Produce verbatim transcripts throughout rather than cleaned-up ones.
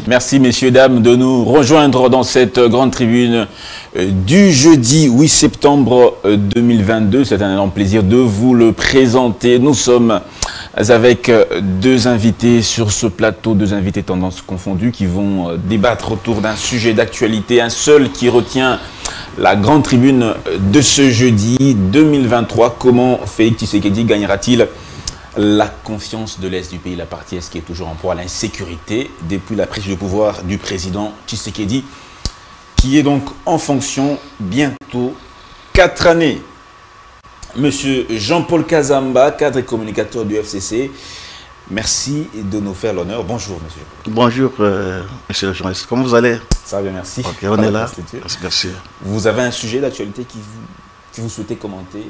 Merci, messieurs, dames, de nous rejoindre dans cette grande tribune du jeudi huit septembre deux mille vingt-deux. C'est un énorme plaisir de vous le présenter. Nous sommes avec deux invités sur ce plateau, deux invités tendances confondues qui vont débattre autour d'un sujet d'actualité, un seul qui retient la grande tribune de ce jeudi deux mille vingt-trois. Comment Félix Tshisekedi gagnera-t-il la confiance de l'Est du pays, la partie Est qui est toujours en proie à l'insécurité depuis la prise de pouvoir du président Tshisekedi, qui est donc en fonction bientôt quatre années. Monsieur Jean-Paul Kazamba, cadre et communicateur du F C C, merci de nous faire l'honneur. Bonjour, monsieur. Bonjour, euh, monsieur le journaliste. Comment vous allez? Ça va bien, merci. Ok, on est là. Merci. Vous avez un sujet d'actualité qui vous, que vous souhaitez commenter?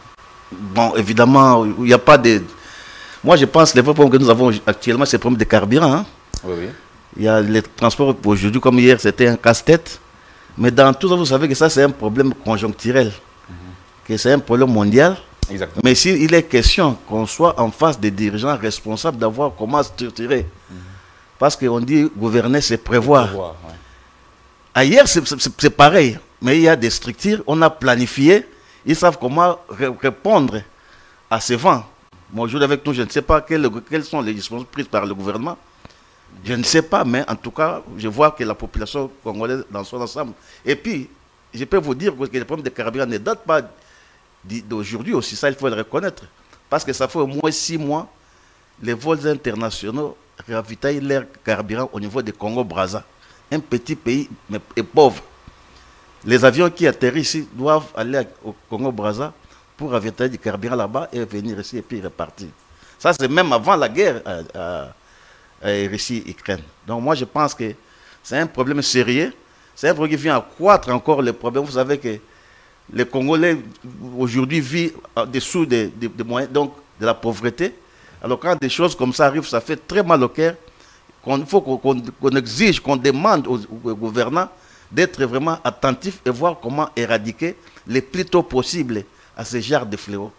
Bon, évidemment, il n'y a pas de... Moi, je pense que les problèmes que nous avons actuellement, c'est le problème de carburant. Hein. Oui, oui. Il y a les transports aujourd'hui, comme hier, c'était un casse-tête. Mais dans tout ça, vous savez que ça, c'est un problème conjoncturel. Mm-hmm. Que c'est un problème mondial. Exactement. Mais s'il est question qu'on soit en face des dirigeants responsables d'avoir comment structurer. Mm-hmm. Parce qu'on dit gouverner, c'est prévoir. prévoir ouais. Ailleurs, c'est pareil. Mais il y a des structures, on a planifié. Ils savent comment répondre à ces vents. Moi, aujourd'hui avec nous, je ne sais pas quelles, quelles sont les dispositions prises par le gouvernement. Je ne sais pas, mais en tout cas, je vois que la population congolaise dans son ensemble. Et puis, je peux vous dire que les problèmes de carburant ne datent pas d'aujourd'hui aussi, ça il faut le reconnaître. Parce que ça fait au moins six mois, les vols internationaux ravitaillent leur carburant au niveau de Congo-Brazza. Un petit pays mais, et pauvre. Les avions qui atterrissent ici doivent aller au Congo-Brazza pour ravitailler du carburant là-bas et venir ici et puis repartir. Ça, c'est même avant la guerre à, à, à Russie-Ukraine. Donc moi, je pense que c'est un problème sérieux. C'est un problème qui vient accroître encore les problèmes. Vous savez que les Congolais, aujourd'hui, vivent en dessous des, des, des moyens, donc de la pauvreté. Alors quand des choses comme ça arrivent, ça fait très mal au cœur. Il faut qu'on qu'on, qu'on exige, qu'on demande aux, aux gouvernants d'être vraiment attentifs et voir comment éradiquer le plus tôt possible à ce genre de fléaux.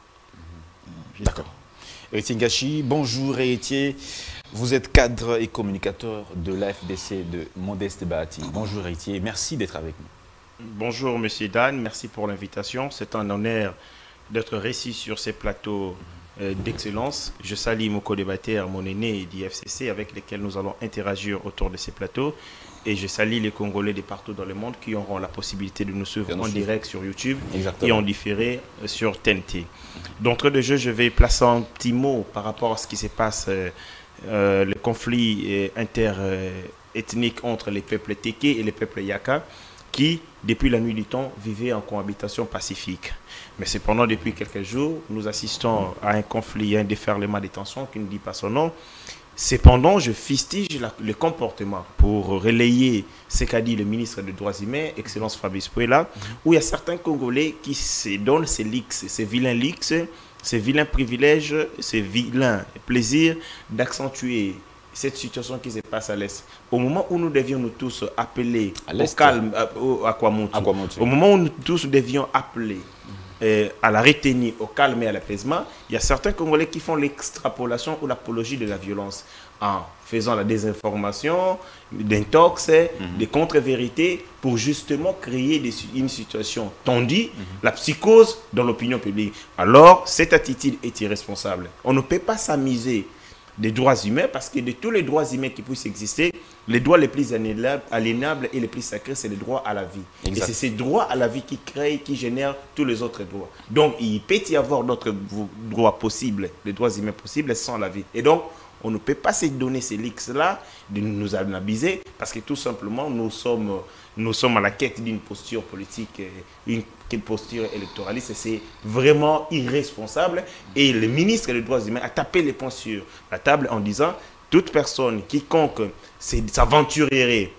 Mmh. D'accord. Héritier Ngachi, bonjour Héritier. Vous êtes cadre et communicateur de l'A F D C de Modeste Bahati. Bonjour Héritier, merci d'être avec nous. Bonjour Monsieur Dan, merci pour l'invitation. C'est un honneur d'être récit sur ces plateaux euh, d'excellence. Je salue mon co-débatteur, mon aîné du F C C avec lesquels nous allons interagir autour de ces plateaux. Et je salue les Congolais de partout dans le monde qui auront la possibilité de nous suivre en direct sur YouTube. Exactement. Et en différé sur T N T. D'entrée de jeu, je vais placer un petit mot par rapport à ce qui se passe, euh, euh, le conflit euh, interethnique entre les peuples Teke et les peuples Yaka, qui, depuis la nuit du temps, vivaient en cohabitation pacifique. Mais cependant, depuis quelques jours, nous assistons à un conflit, à un déferlement des tensions qui ne dit pas son nom. Cependant, je fustige la, le comportement pour relayer ce qu'a dit le ministre des Droits humains, Excellence Fabrice Puela, mm-hmm. où il y a certains Congolais qui se donnent ces leaks, ces vilains leaks, ces vilains privilèges, ces vilains plaisirs d'accentuer cette situation qui se passe à l'Est. Au moment où nous devions nous tous appeler au calme, à, au, à Kwamotu, au moment où nous tous devions appeler Euh, à la retenue, au calme et à l'apaisement, il y a certains Congolais qui font l'extrapolation ou l'apologie de la violence en faisant la désinformation, d'intox, mm-hmm. des contre-vérités pour justement créer des, une situation tendue, mm-hmm. la psychose dans l'opinion publique. Alors, cette attitude est irresponsable. On ne peut pas s'amuser des droits humains parce que de tous les droits humains qui puissent exister, les droits les plus aliénables et les plus sacrés, c'est le droit à la vie. Exact. Et c'est ces droits à la vie qui créent, qui génèrent tous les autres droits. Donc, il peut y avoir d'autres droits possibles, les droits humains possibles sans la vie. Et donc, on ne peut pas se donner ces leaks-là, de nous abuser, parce que tout simplement, nous sommes, nous sommes à la quête d'une posture politique, une, une posture électoraliste, et c'est vraiment irresponsable. Et le ministre des Droits humains a tapé les poings sur la table en disant toute personne, quiconque s'aventurerait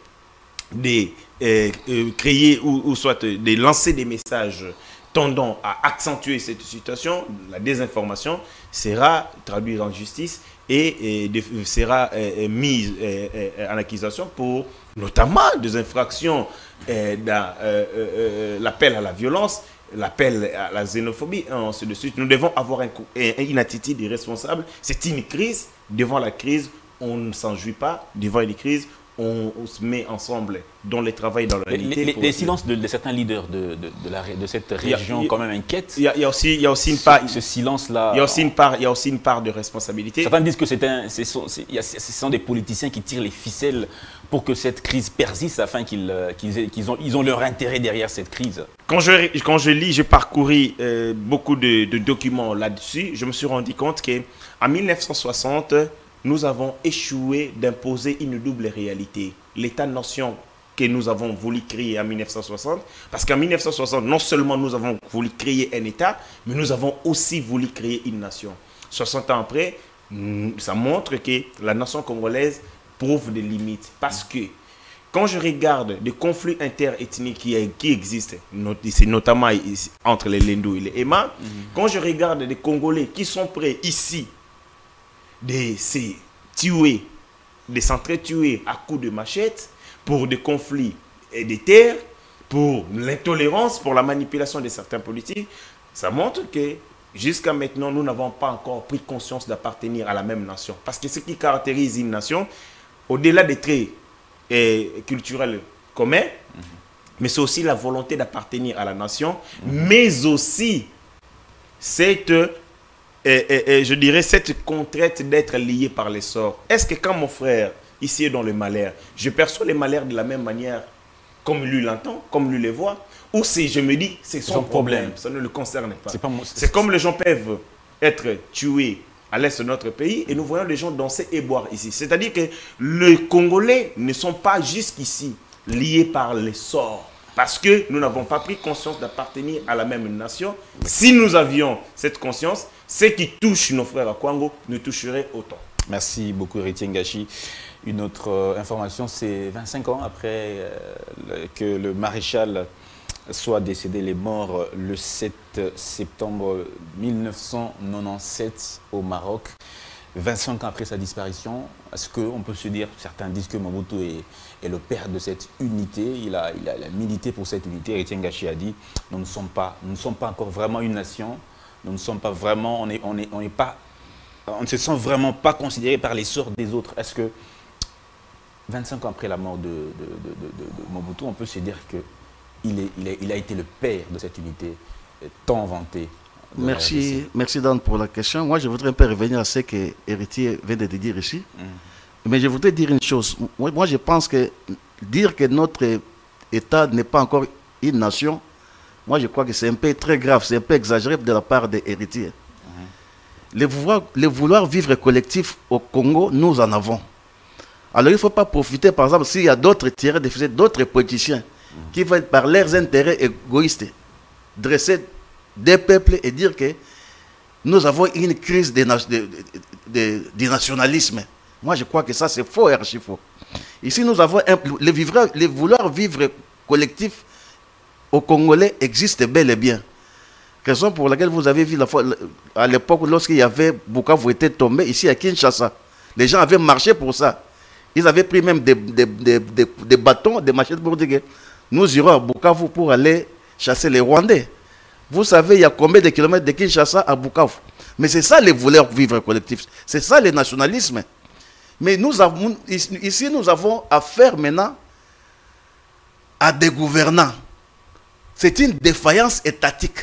de euh, euh, créer ou, ou soit de lancer des messages tendant à accentuer cette situation, la désinformation, sera traduite en justice et, et de, sera euh, mise euh, en accusation pour notamment des infractions euh, dans euh, euh, l'appel à la violence, l'appel à la xénophobie, et ainsi de suite. Nous devons avoir un, une attitude irresponsable. C'est une crise. Devant la crise, on ne s'en jouit pas. Devant une crise, on, on se met ensemble dans les travaux, dans la Les, les, les silences de, de certains leaders de, de, de, la, de cette région, a, quand même, inquiètent. Il y, y, y a aussi une part. Ce, ce silence-là. Il y a aussi une part. Il y a aussi une part de responsabilité. Certains disent que c'est un, ce sont, ce sont des politiciens qui tirent les ficelles pour que cette crise persiste, afin qu'ils qu'ils qu'ils ont, ils ont leur intérêt derrière cette crise. Quand je, quand je lis, j'ai parcouru euh, beaucoup de, de documents là-dessus, je me suis rendu compte qu'en mille neuf cent soixante, nous avons échoué d'imposer une double réalité. L'État-nation que nous avons voulu créer en mille neuf cent soixante, parce qu'en mille neuf cent soixante, non seulement nous avons voulu créer un État, mais nous avons aussi voulu créer une nation. soixante ans après, ça montre que la nation congolaise prouve des limites, parce que quand je regarde des conflits interethniques qui, qui existent, c'est notamment entre les Lendou et les Ema, mm-hmm. quand je regarde des Congolais qui sont prêts ici de se tuer, de s'entretuer à coups de machette pour des conflits et des terres, pour l'intolérance, pour la manipulation de certains politiques, ça montre que jusqu'à maintenant, nous n'avons pas encore pris conscience d'appartenir à la même nation. Parce que ce qui caractérise une nation, au-delà des traits et culturels communs, mm-hmm. mais c'est aussi la volonté d'appartenir à la nation, mm-hmm. mais aussi cette, et, et, et, je dirais, cette contrainte d'être lié par les sorts. Est-ce que quand mon frère, ici est dans le malheur, je perçois les malheurs de la même manière, comme lui l'entend, comme lui les voit, ou si je me dis, c'est son, son problème, problème, ça ne le concerne pas. C'est comme les gens peuvent être tués à l'est de notre pays, et nous voyons les gens danser et boire ici. C'est-à-dire que les Congolais ne sont pas jusqu'ici liés par les sorts, parce que nous n'avons pas pris conscience d'appartenir à la même nation. Si nous avions cette conscience, ce qui touche nos frères à Kwango nous toucherait autant. Merci beaucoup, Héritier Ngachi. Une autre euh, information, c'est vingt-cinq ans après euh, le, que le maréchal soit décédé, les morts le sept septembre mille neuf cent quatre-vingt-dix-sept au Maroc. vingt-cinq ans après sa disparition, est-ce qu'on peut se dire, certains disent que Mobutu est, est le père de cette unité, il a, il, a, il a milité pour cette unité. Héritier Ngachi a dit, nous ne sommes pas, nous ne sommes pas encore vraiment une nation, nous ne sommes pas vraiment, on est, on est, on est pas, on ne se sent vraiment pas considéré par les sorts des autres. Est-ce que vingt-cinq ans après la mort de, de, de, de, de Mobutu, on peut se dire que Il, est, il, est, il a été le père de cette unité tant vantée. Merci, merci Dan pour la question. Moi, je voudrais un peu revenir à ce que Héritier vient de dire ici. Mm. Mais je voudrais dire une chose. Moi, moi, je pense que dire que notre État n'est pas encore une nation, moi, je crois que c'est un peu très grave, c'est un peu exagéré de la part des héritiers. Mm. Le, vouloir, le vouloir vivre collectif au Congo, nous en avons. Alors, il ne faut pas profiter, par exemple, s'il y a d'autres tirés de fusée, d'autres politiciens qui vont par leurs intérêts égoïstes dresser des peuples et dire que nous avons une crise de, de, de, de nationalisme. Moi, je crois que ça, c'est faux et archi faux. Ici, nous avons un, le, vivre, le vouloir vivre collectif au Congolais existe bel et bien. Raison pour laquelle vous avez vu la fois, à l'époque, lorsqu'il y avait Bukavu était tombé ici à Kinshasa, les gens avaient marché pour ça. Ils avaient pris même des, des, des, des, des bâtons, des machettes pour dire que nous irons à Bukavu pour aller chasser les Rwandais. Vous savez, il y a combien de kilomètres de Kinshasa à Bukavu? Mais c'est ça les vouloir vivre collectif. C'est ça le nationalisme. Mais nous avons, ici, nous avons affaire maintenant à des gouvernants. C'est une défaillance étatique.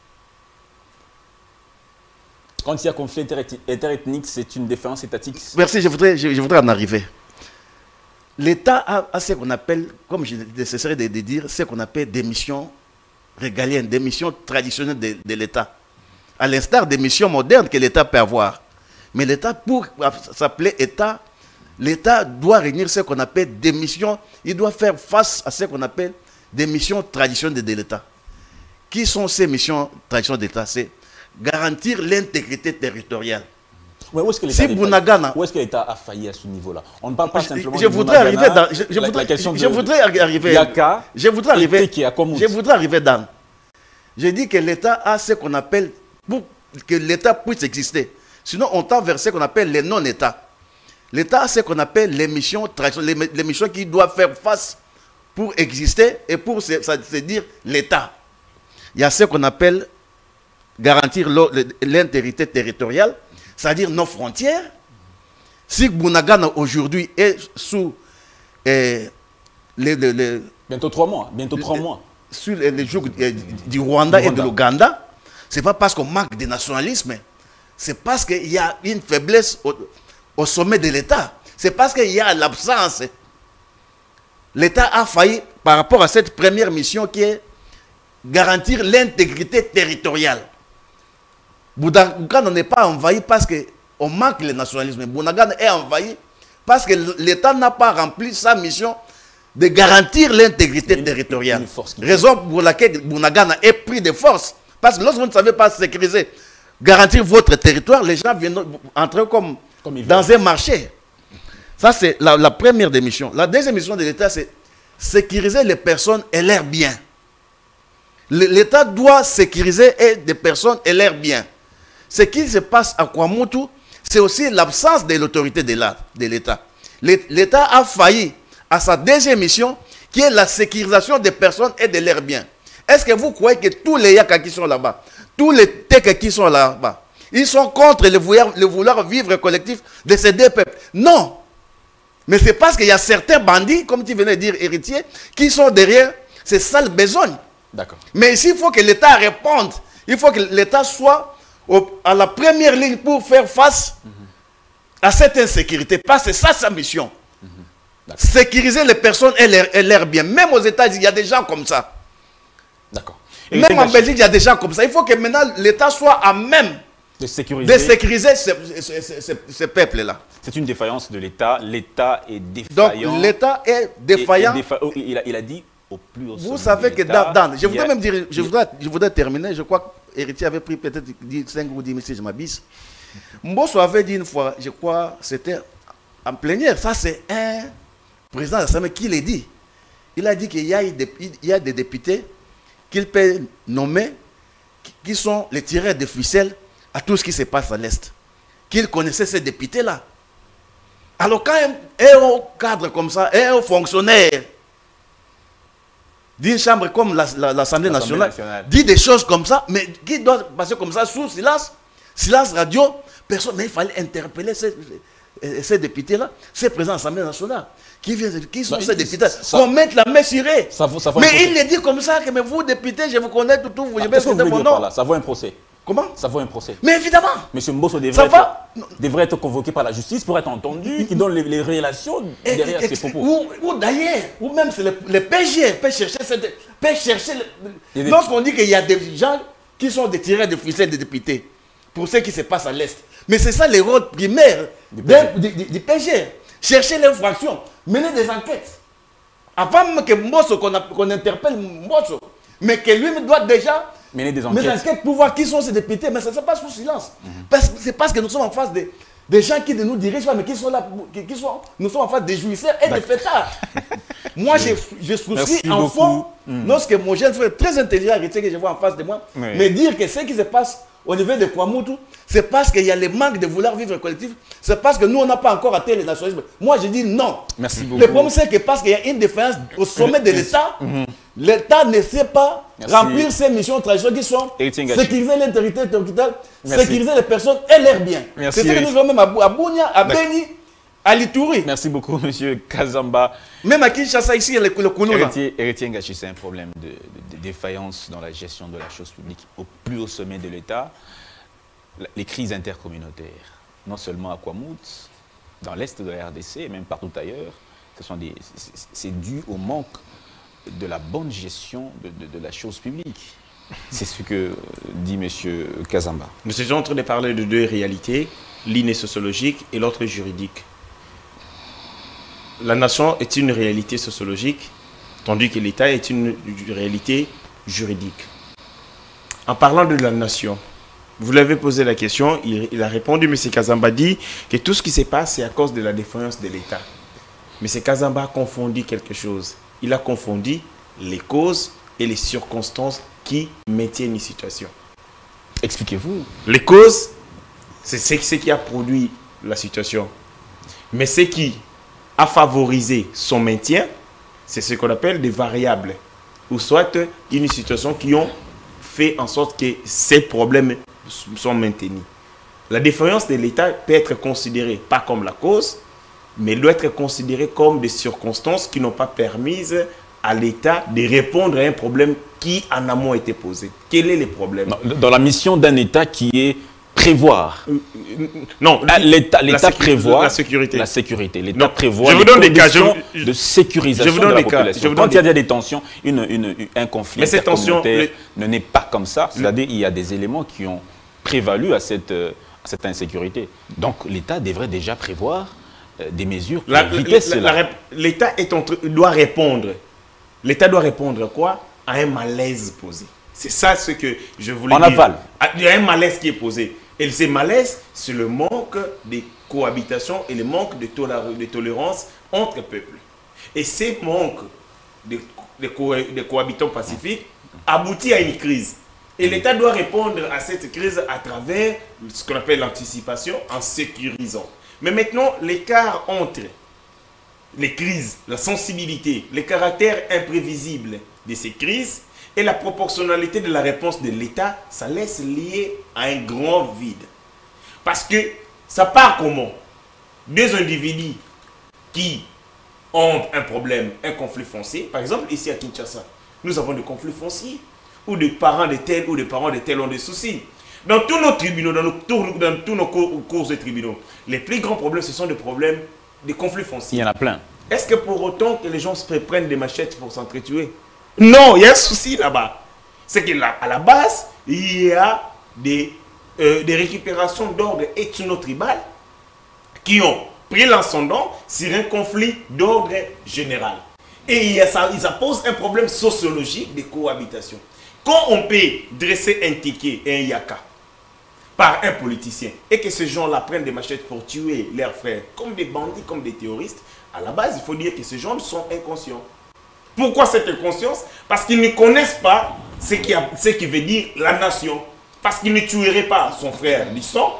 Quand il y a conflit interethnique, c'est une défaillance étatique. Merci, je voudrais, je, je voudrais en arriver. L'État a, a ce qu'on appelle, comme je nécessaire de, de dire, ce qu'on appelle des missions régaliennes, des missions traditionnelles de, de l'État. À l'instar des missions modernes que l'État peut avoir. Mais l'État, pour s'appeler État, l'État doit réunir ce qu'on appelle des missions, il doit faire face à ce qu'on appelle des missions traditionnelles de l'État. Qui sont ces missions traditionnelles de l'État? C'est garantir l'intégrité territoriale. Ouais, où est-ce que si Bunagana, où est-ce que l'État a failli à ce niveau-là? On ne parle pas simplement je, je de voudrais arriver dans, je, je la, voudrais, la question je, je de, voudrais arriver Yaka, je voudrais arriver je voudrais arriver dans je dis que l'État a ce qu'on appelle, pour que l'État puisse exister, sinon on tend vers ce qu'on appelle les non-États. L'État a ce qu'on appelle les missions traditionnelles, les, les missions qui doivent faire face pour exister et pour se, se dire l'État. Il y a ce qu'on appelle garantir l'intégrité territoriale, c'est-à-dire nos frontières. Si Bunagana aujourd'hui est sous et les, les, les, bientôt trois mois, bientôt trois mois. Sur les, les jours du, du Rwanda et de l'Ouganda, ce n'est pas parce qu'on manque de nationalisme, c'est parce qu'il y a une faiblesse au, au sommet de l'État. C'est parce qu'il y a l'absence. L'État a failli par rapport à cette première mission qui est garantir l'intégrité territoriale. Bunagana n'est pas envahi parce qu'on manque le nationalisme. Bunagana est envahi parce que l'État n'a pas rempli sa mission de garantir l'intégrité territoriale. Raison pour laquelle Bunagana est pris de force. Parce que lorsque vous ne savez pas sécuriser, garantir votre territoire, les gens viennent entrer comme, comme dans un marché. Ça, c'est la, la première des missions. La deuxième mission de l'État, c'est sécuriser les personnes et leurs biens. L'État doit sécuriser des personnes et leurs biens. Ce qui se passe à Kwamutu, c'est aussi l'absence de l'autorité de l'État. L'État a failli à sa deuxième mission, qui est la sécurisation des personnes et de leurs biens. Est-ce que vous croyez que tous les Yaka qui sont là-bas, tous les Teke qui sont là-bas, ils sont contre le vouloir, le vouloir vivre collectif de ces deux peuples? Non. Mais c'est parce qu'il y a certains bandits, comme tu venais de dire, héritiers, qui sont derrière ces sales besognes. D'accord. Mais ici, il faut que l'État réponde. Il faut que l'État soit au, à la première ligne pour faire face mm-hmm. à cette insécurité. Parce que c'est ça sa mission. Mm-hmm. Sécuriser les personnes et leurs leur biens. Même aux États-Unis, il y a des gens comme ça. D'accord. Même en Belgique, il y a des gens comme ça. Il faut que maintenant l'État soit à même de sécuriser, de sécuriser ce, ce, ce, ce, ce peuple-là. C'est une défaillance de l'État. L'État est défaillant. Donc l'État est défaillant. Et, et défa... il, a, il a dit au plus haut. Vous savez que dans, dans, je voudrais a... même dire, je voudrais, je voudrais terminer. Je crois qu'Héritier avait pris peut-être cinq ou dix mille si je m'abuse. Mbosso avait dit une fois, je crois, c'était en plénière. Ça, c'est un président de l'Assemblée qui l'a dit. Il a dit qu'il y a des, il y a des députés qu'il peut nommer qui sont les tireurs de ficelles à tout ce qui se passe à l'Est. Qu'il connaissait ces députés-là. Alors quand un haut cadre comme ça, un haut fonctionnaire d'une chambre comme l'Assemblée la, nationale, nationale dit des choses comme ça, mais qui doit passer comme ça sous silence, silence radio, personne, mais il fallait interpeller ces, ces députés-là, ces présidents de l'Assemblée nationale. Qui, vient, qui sont bah, ces députés? Qu'on mette la main sur eux. Ça vaut, ça vaut mais il les dit comme ça, que mais vous, députés, je vous connais tout, tout vous, je vais citer mon nom. Ça vaut un procès. Comment? Ça vaut un procès. Mais évidemment. Monsieur Mbosso devrait, être, devrait être convoqué par la justice pour être entendu, qui donne les, les relations et, derrière et, ses propos. Ou, ou d'ailleurs, ou même c'est le, le P G peut chercher, peut chercher le, lorsqu'on dit qu'il y a des gens qui sont des tireurs de ficelles des députés, pour ce qui se passe à l'Est. Mais c'est ça le rôle primaire du P G. Du, du, du P G. Chercher l'infraction, mener des enquêtes. Avant même que Mbosso, qu'on qu'on interpelle Mbosso, mais que lui doit déjà mener des enquêtes. Mais enquêtes pour voir qui sont ces députés, mais ça ne se passe sous silence. Mm-hmm. Parce que c'est parce que nous sommes en face de, des gens qui nous dirigent, mais qui sont là, qui, qui sont, nous sommes en face des jouisseurs et des fêtards. Moi, je, je souscris en fond, mm. lorsque mon jeune frère très intelligent, que je vois en face de moi, oui. me dire que ce qui se passe au niveau de Kwamutu, c'est parce qu'il y a le manque de vouloir vivre collectif, c'est parce que nous, on n'a pas encore atteint le nationalisme. Moi, je dis non. Merci beaucoup. Le problème, c'est que parce qu'il y a une défaillance au sommet de l'État, mm-hmm. l'État ne sait pas Merci. remplir ses missions traditionnelles qui sont sécuriser l'intégrité territoriale, sécuriser les personnes et leurs biens. C'est ce que nous avons même à Bunia, à Beni, à Lituri. Merci beaucoup, M. Kazamba. Même à Kinshasa, ici, il y a le Kounou. Héritier Ngachi, c'est un problème de, de, de défaillance dans la gestion de la chose publique au plus haut sommet de l'État. Les crises intercommunautaires, non seulement à Kwamout, dans l'Est de la R D C, et même partout ailleurs, c'est dû au manque de la bonne gestion de, de, de la chose publique. C'est ce que dit M. Kazamba. Nous sommes en train de parler de deux réalités, l'une est sociologique et l'autre juridique. La nation est une réalité sociologique, tandis que l'État est une réalité juridique. En parlant de la nation, vous l'avez posé la question, il, il a répondu, M. Kazamba dit que tout ce qui se passe, c'est à cause de la défaillance de l'État. M. Kazamba a confondu quelque chose. Il a confondu les causes et les circonstances qui maintiennent une situation. Expliquez-vous. Les causes, c'est ce qui a produit la situation. Mais ce qui a favorisé son maintien, c'est ce qu'on appelle des variables. Ou soit une situation qui ont fait en sorte que ces problèmes sont maintenus. La défaillance de l'État peut être considérée pas comme la cause, mais il doit être considéré comme des circonstances qui n'ont pas permis à l'État de répondre à un problème qui en amont a été posé. Quel est le problème? Dans la mission d'un État qui est prévoir. Non, l'État prévoit la sécurité. La sécurité. L'État prévoit je vous donne des cas je, de sécurisation je vous donne de la des population. Cas, je vous Quand donne il y a des tensions, une, une, un conflit mais cette tension les... ne n'est pas comme ça. C'est-à-dire qu'il y a des éléments qui ont prévalu à cette, à cette insécurité. Donc l'État devrait déjà prévoir euh, des mesures pour éviter cela. L'État doit répondre. L'État doit répondre quoi? À un malaise posé. C'est ça ce que je voulais en dire. En aval. Il y a un malaise qui est posé. Et ce malaise, c'est le manque de cohabitation et le manque de, de tolérance entre peuples. Et ces manques de, de, co de cohabitants pacifiques aboutit à une crise. Et l'État doit répondre à cette crise à travers ce qu'on appelle l'anticipation en sécurisant. Mais maintenant, l'écart entre les crises, la sensibilité, le caractère imprévisible de ces crises et la proportionnalité de la réponse de l'État, ça laisse lié à un grand vide. Parce que ça part comment? Deux individus qui ont un problème, un conflit foncier. Par exemple, ici à Kinshasa, nous avons des conflits fonciers où des parents de tels ou des parents de tels ont des soucis. Dans tous nos tribunaux, dans, nos, dans tous nos cours, cours de tribunaux, les plus grands problèmes, ce sont des problèmes des conflits fonciers. Il y en a plein. Est-ce que pour autant que les gens se prennent des machettes pour s'entretuer? Non, il y a un souci là-bas. C'est qu'à la base, il y a des, euh, des récupérations d'ordre ethno-tribal qui ont pris l'ascendant sur un conflit d'ordre général. Et il y a ça, ça pose un problème sociologique de cohabitation. Quand on peut dresser un ticket et un yaka par un politicien et que ces gens-là prennent des machettes pour tuer leurs frères comme des bandits, comme des terroristes, à la base, il faut dire que ces gens sont inconscients. Pourquoi cette inconscience? Parce qu'ils ne connaissent pas ce qui, a, ce qui veut dire la nation. Parce qu'ils ne tueraient pas son frère du sang,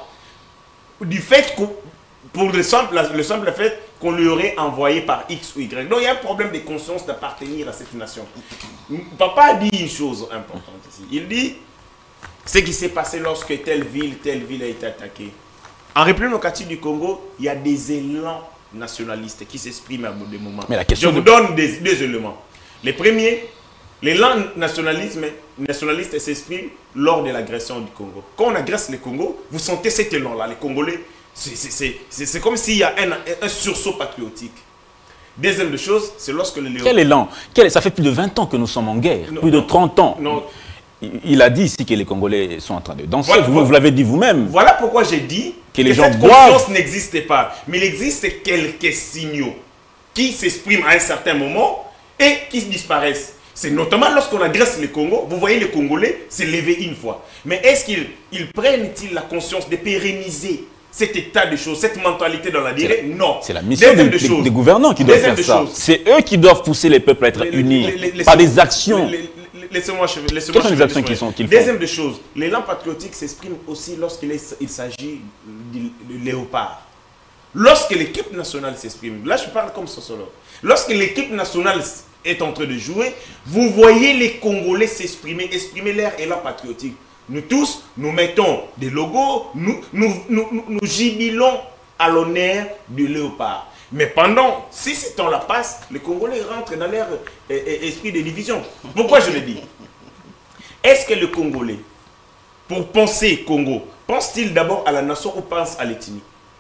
du fait que, pour le simple, le simple fait qu'on lui aurait envoyé par X ou Y. Donc il y a un problème de conscience d'appartenir à cette nation. Papa a dit une chose importante ici. Il dit ce qui s'est passé lorsque telle ville, telle ville a été attaquée. En République démocratique du Congo, il y a des élans nationalistes qui s'expriment à des moments. Mais la question Je vous de... donne des, des éléments. Les premiers, l'élan nationaliste s'exprime lors de l'agression du Congo. Quand on agresse le Congo, vous sentez cet élan-là. Les Congolais, c'est comme s'il y a un, un sursaut patriotique. Deuxième de chose, c'est lorsque le Léon... Quel élan? Quel... Ça fait plus de vingt ans que nous sommes en guerre. Non, plus de trente ans. Non. Il a dit ici que les Congolais sont en train de danser. Voilà, vous voilà. vous l'avez dit vous-même. Voilà pourquoi j'ai dit que, les que gens cette boivent. conscience n'existe pas. Mais il existe quelques signaux qui s'expriment à un certain moment et qui disparaissent. C'est notamment lorsqu'on agresse le Congo. Vous voyez les Congolais se lever une fois. Mais est-ce qu'ils ils prennent-ils la conscience de pérenniser cet état de choses, cette mentalité dans la durée? Non. C'est la mission des, de des, des gouvernants qui doivent faire ça. C'est eux qui doivent pousser les peuples à être les, unis les, les, les, par des actions. Laissez-moi chever. Laissez Quelles sont les actions qu'ils qu font? Deuxième de choses, l'élan patriotique s'exprime aussi lorsqu'il il s'agit de léopard. Lorsque l'équipe nationale s'exprime, là je parle comme sociologue, lorsque l'équipe nationale est en train de jouer, vous voyez les Congolais s'exprimer, exprimer leur élan patriotique. Nous tous, nous mettons des logos, nous, nous, nous, nous, nous jubilons à l'honneur du léopard. Mais pendant, si ce temps-là passe, les Congolais rentrent dans leur euh, esprit de division. Pourquoi je le dis? Est-ce que le Congolais, pour penser Congo, pense-t-il d'abord à la nation ou pense à l'ethnie?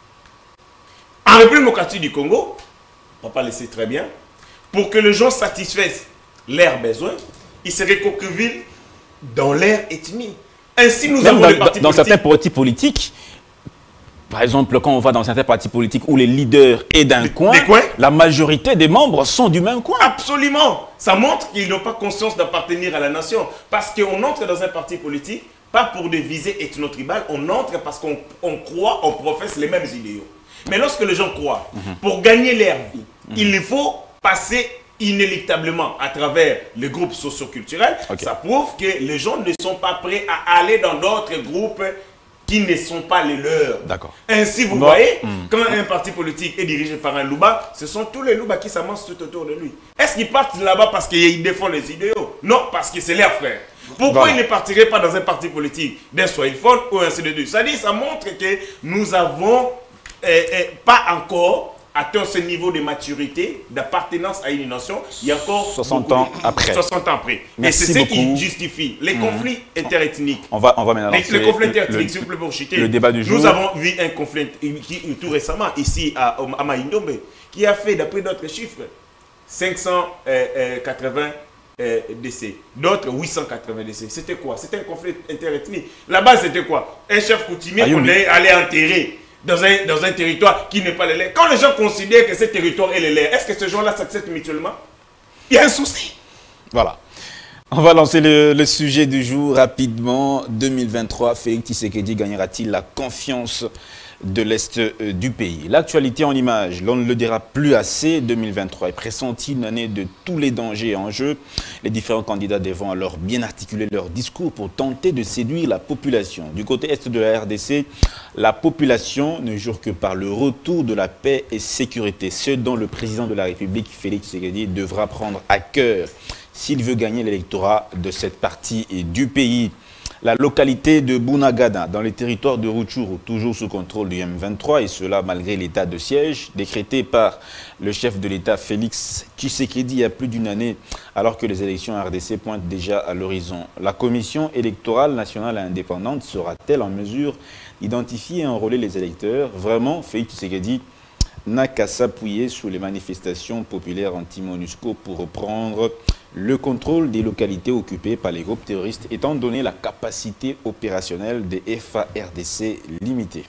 En République démocratique du Congo, papa le sait très bien, pour que les gens satisfassent leurs besoins, ils se recroquevillent dans leur ethnie. Ainsi, nous Même avons dans, des partis dans politiques. certains partis politiques, par exemple, quand on va dans certains partis politiques où les leaders sont d'un coin, coins, la majorité des membres sont du même coin. Absolument. Ça montre qu'ils n'ont pas conscience d'appartenir à la nation. Parce qu'on entre dans un parti politique, pas pour des visées ethno-tribales, on entre parce qu'on on croit, on professe les mêmes idéaux. Mais lorsque les gens croient, mm-hmm. pour gagner leur vie, mm-hmm. il faut passer inéluctablement à travers les groupes socio-culturels. Okay. Ça prouve que les gens ne sont pas prêts à aller dans d'autres groupes qui ne sont pas les leurs. D'accord. Ainsi, vous bon. voyez, mm. quand un parti politique est dirigé par un louba, ce sont tous les loubas qui s'amassent tout autour de lui. Est-ce qu'ils partent là-bas parce qu'ils défendent les idéaux? Non, parce que c'est leurs frères. Pourquoi voilà. ils ne partiraient pas dans un parti politique d'un Swahilphone ou un C D deux? Ça dit, ça montre que nous avons euh, euh, pas encore atteint ce niveau de maturité, d'appartenance à une nation, il y a encore soixante ans après. soixante ans après. Merci Et c'est ce beaucoup. qui justifie les conflits mmh. interethniques. On va, on va maintenant les, les conflits interethniques, s'il vous plaît, pour chuter. Le débat du jour. Nous avons vu un conflit qui, tout récemment, ici à, à Maïndombe, qui a fait, d'après d'autres chiffres, cinq cent quatre-vingts euh, décès. D'autres, huit cent quatre-vingts décès. C'était quoi? C'était un conflit interethnique. Là-bas, c'était quoi? Un chef coutumier qu'on allait enterrer dans un, dans un territoire qui n'est pas le leur. Quand les gens considèrent que ce territoire est le leur, est-ce que ces gens-là s'acceptent mutuellement? Il y a un souci. Voilà. On va lancer le, le sujet du jour rapidement. deux mille vingt-trois, Félix Tshisekedi gagnera-t-il la confiance de l'Est euh, du pays? L'actualité en images, l'on ne le dira plus assez, deux mille vingt-trois est pressenti une année de tous les dangers en jeu. Les différents candidats devront alors bien articuler leur discours pour tenter de séduire la population. Du côté est de la R D C, la population ne jure que par le retour de la paix et sécurité, ce dont le président de la République, Félix Tshisekedi, devra prendre à cœur s'il veut gagner l'électorat de cette partie du pays. La localité de Bunagana, dans les territoires de Rutshuru, toujours sous contrôle du M vingt-trois, et cela malgré l'état de siège décrété par le chef de l'État Félix Tshisekedi il y a plus d'une année, alors que les élections R D C pointent déjà à l'horizon. La commission électorale nationale et indépendante sera-t-elle en mesure d'identifier et enrôler les électeurs? Vraiment, Félix Tshisekedi n'a qu'à s'appuyer sur les manifestations populaires anti-MONUSCO pour reprendre le contrôle des localités occupées par les groupes terroristes, étant donné la capacité opérationnelle des F A R D C limitée.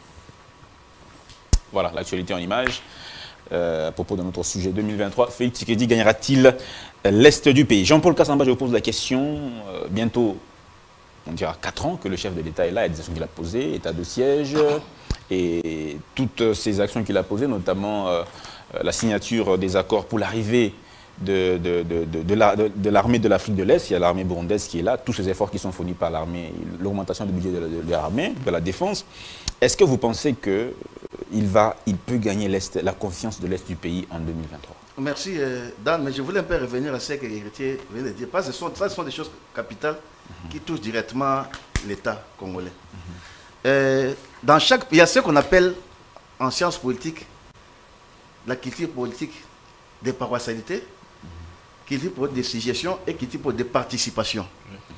Voilà, l'actualité en images. Euh, à propos de notre sujet deux mille vingt-trois, Félix Tshisekedi gagnera-t-il l'Est du pays? Jean-Paul Kassamba, je vous pose la question. Euh, bientôt, on dira quatre ans que le chef de l'État est là, il y a des actions qu'il a posées, état de siège, et toutes ces actions qu'il a posées, notamment euh, la signature des accords pour l'arrivée de, de, de, de, de l'armée la, de, de l'Afrique de l'Est. Il y a l'armée burundaise qui est là, tous ces efforts qui sont fournis par l'armée, l'augmentation du budget de, de, de l'armée, de la défense. Est-ce que vous pensez qu'il va, il peut gagner l'Est, la confiance de l'Est du pays en deux mille vingt-trois? Merci euh, Dan, mais je voulais un peu revenir à ce que l'héritier venait de dire, parce que ce sont, ça, ce sont des choses capitales mm-hmm. qui touchent directement l'État congolais. Mm-hmm. euh, dans chaque, il y a ce qu'on appelle en sciences politiques la culture politique des paroissialités, culture politique des suggestions et culture politique des participations.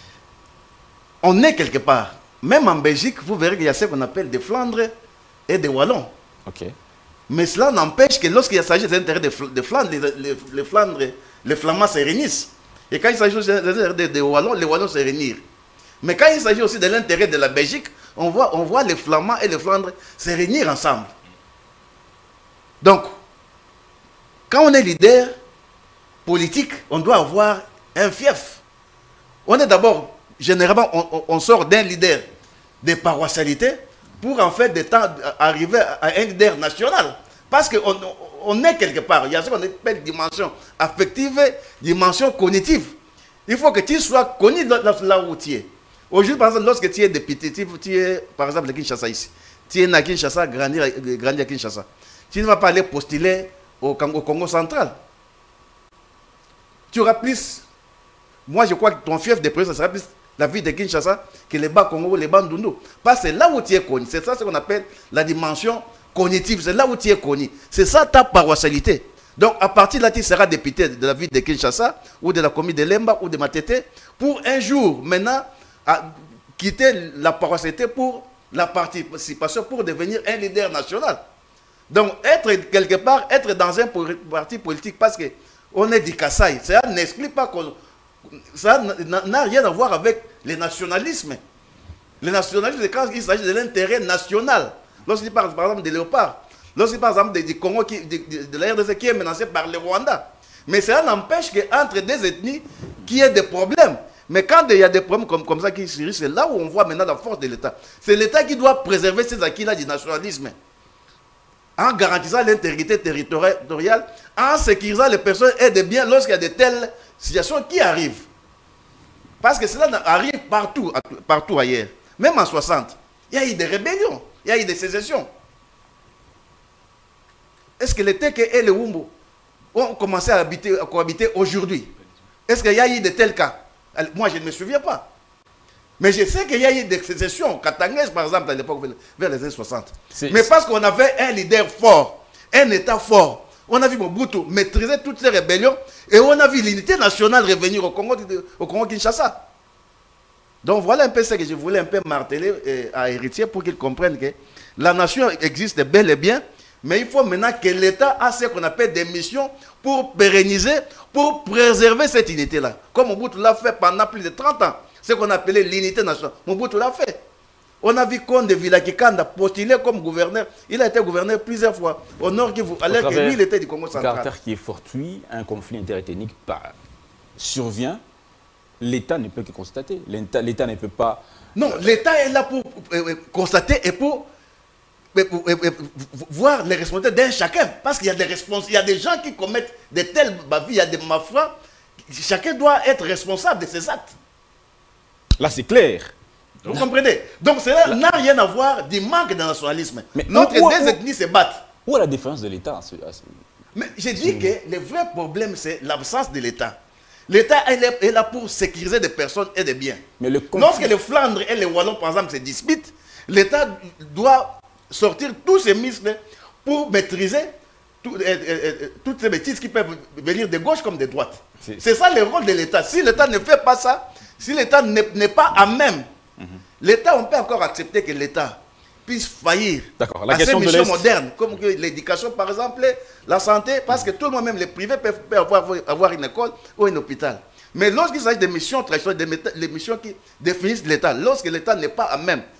On est quelque part. Même en Belgique, vous verrez qu'il y a ce qu'on appelle des Flandres et des Wallons. Okay. Mais cela n'empêche que lorsqu'il s'agit des intérêts des de Flandres, les, les, les Flandres, les Flamands se réunissent. Et quand il s'agit des intérêts des, des Wallons, les Wallons se réunissent. Mais quand il s'agit aussi de l'intérêt de la Belgique, on voit, on voit les Flamands et les Flandres se réunir ensemble. Donc, quand on est leader politique, on doit avoir un fief. On est d'abord, généralement, on, on sort d'un leader des paroissialités pour en fait de temps arriver à un leader national. Parce qu'on on est quelque part, il y a ce qu'on appelle dimension affective, dimension cognitive. Il faut que tu sois connu là où tu es. Aujourd'hui, par exemple, lorsque tu es député, tu es, par exemple, à Kinshasa ici, tu es à Kinshasa, grandi à Kinshasa, tu ne vas pas aller postuler au Congo, au Congo central. Tu auras plus, moi je crois que ton fief de président sera plus la ville de Kinshasa que les bas Congo, les bas Ndundu. Parce que c'est là où tu es connu. C'est ça ce qu'on appelle la dimension cognitive. C'est là où tu es connu. C'est ça ta paroissialité. Donc à partir de là, tu seras député de la ville de Kinshasa ou de la commune de Lemba ou de Matete pour un jour maintenant à quitter la paroissialité pour la participation pour devenir un leader national. Donc être quelque part, être dans un parti politique parce que on est du Kassai, ça n'explique pas que ça n'a rien à voir avec le nationalisme. Le nationalisme, c'est quand il s'agit de l'intérêt national. Lorsqu'il parle par exemple de Léopard, lorsqu'il parle par exemple du Congo, qui, de, de, de la R D C qui est menacé par le Rwanda. Mais ça n'empêche qu'entre deux ethnies, qu'il y ait des problèmes. Mais quand il y a des problèmes comme, comme ça qui se risquent, c'est là où on voit maintenant la force de l'État. C'est l'État qui doit préserver ces acquis-là du nationalisme. En garantissant l'intégrité territoriale, en sécurisant les personnes et des biens lorsqu'il y a de telles situations qui arrivent. Parce que cela arrive partout, partout ailleurs. Même en soixante, il y a eu des rébellions, il y a eu des sécessions. Est-ce que les Teke et les Wumbo ont commencé à, habiter, à cohabiter aujourd'hui? Est-ce qu'il y a eu de tels cas? Moi, je ne me souviens pas. Mais je sais qu'il y a eu des sécessions, katangaises par exemple, à l'époque, vers les années soixante. Mais parce qu'on avait un leader fort, un État fort. On a vu Mobutu maîtriser toutes ces rébellions et on a vu l'unité nationale revenir au Congo, au Congo-Kinshasa. Donc voilà un peu ce que je voulais un peu marteler à Héritier pour qu'il comprenne que la nation existe bel et bien, mais il faut maintenant que l'État a ce qu'on appelle des missions pour pérenniser, pour préserver cette unité-là. Comme Mobutu l'a fait pendant plus de trente ans, ce qu'on appelait l'unité nationale. Mobutu l'a fait. On a vu Conde Vila Kikanda postulé comme gouverneur. Il a été gouverneur plusieurs fois au nord Kivu, alors que lui, il était du Congo central. Caractère qui est fortuit, un conflit interethnique survient. L'État ne peut que constater. L'État ne peut pas... Non, l'État est là pour euh, constater et pour, euh, euh, euh, voir les responsabilités d'un chacun. Parce qu'il y a des responsables, il y a des gens qui commettent de telles bavilles, il y a des mafias. Chacun doit être responsable de ses actes. Là, c'est clair. Vous comprenez? Donc cela n'a rien à voir du manque de nationalisme. Mais notre où, où, deux ethnies se battent. Où est la défense de l'État? Mais j'ai dit mmh. que le vrai problème, c'est l'absence de l'État. L'État est là pour sécuriser des personnes et des biens. Mais le conflit... Lorsque les Flandres et les Wallons, par exemple, se disputent, l'État doit sortir tous ses muscles pour maîtriser tout, euh, euh, toutes ces bêtises qui peuvent venir de gauche comme de droite. C'est ça le rôle de l'État. Si l'État ne fait pas ça, si l'État n'est pas à même, mmh. l'État, on peut encore accepter que l'État puisse faillir la à question ces missions modernes, comme l'éducation par exemple, la santé, parce que tout le monde, même les privés, peuvent, peuvent avoir, avoir une école ou un hôpital. Mais lorsqu'il s'agit des missions traditionnelles, des missions qui définissent l'État, lorsque l'État n'est pas à même,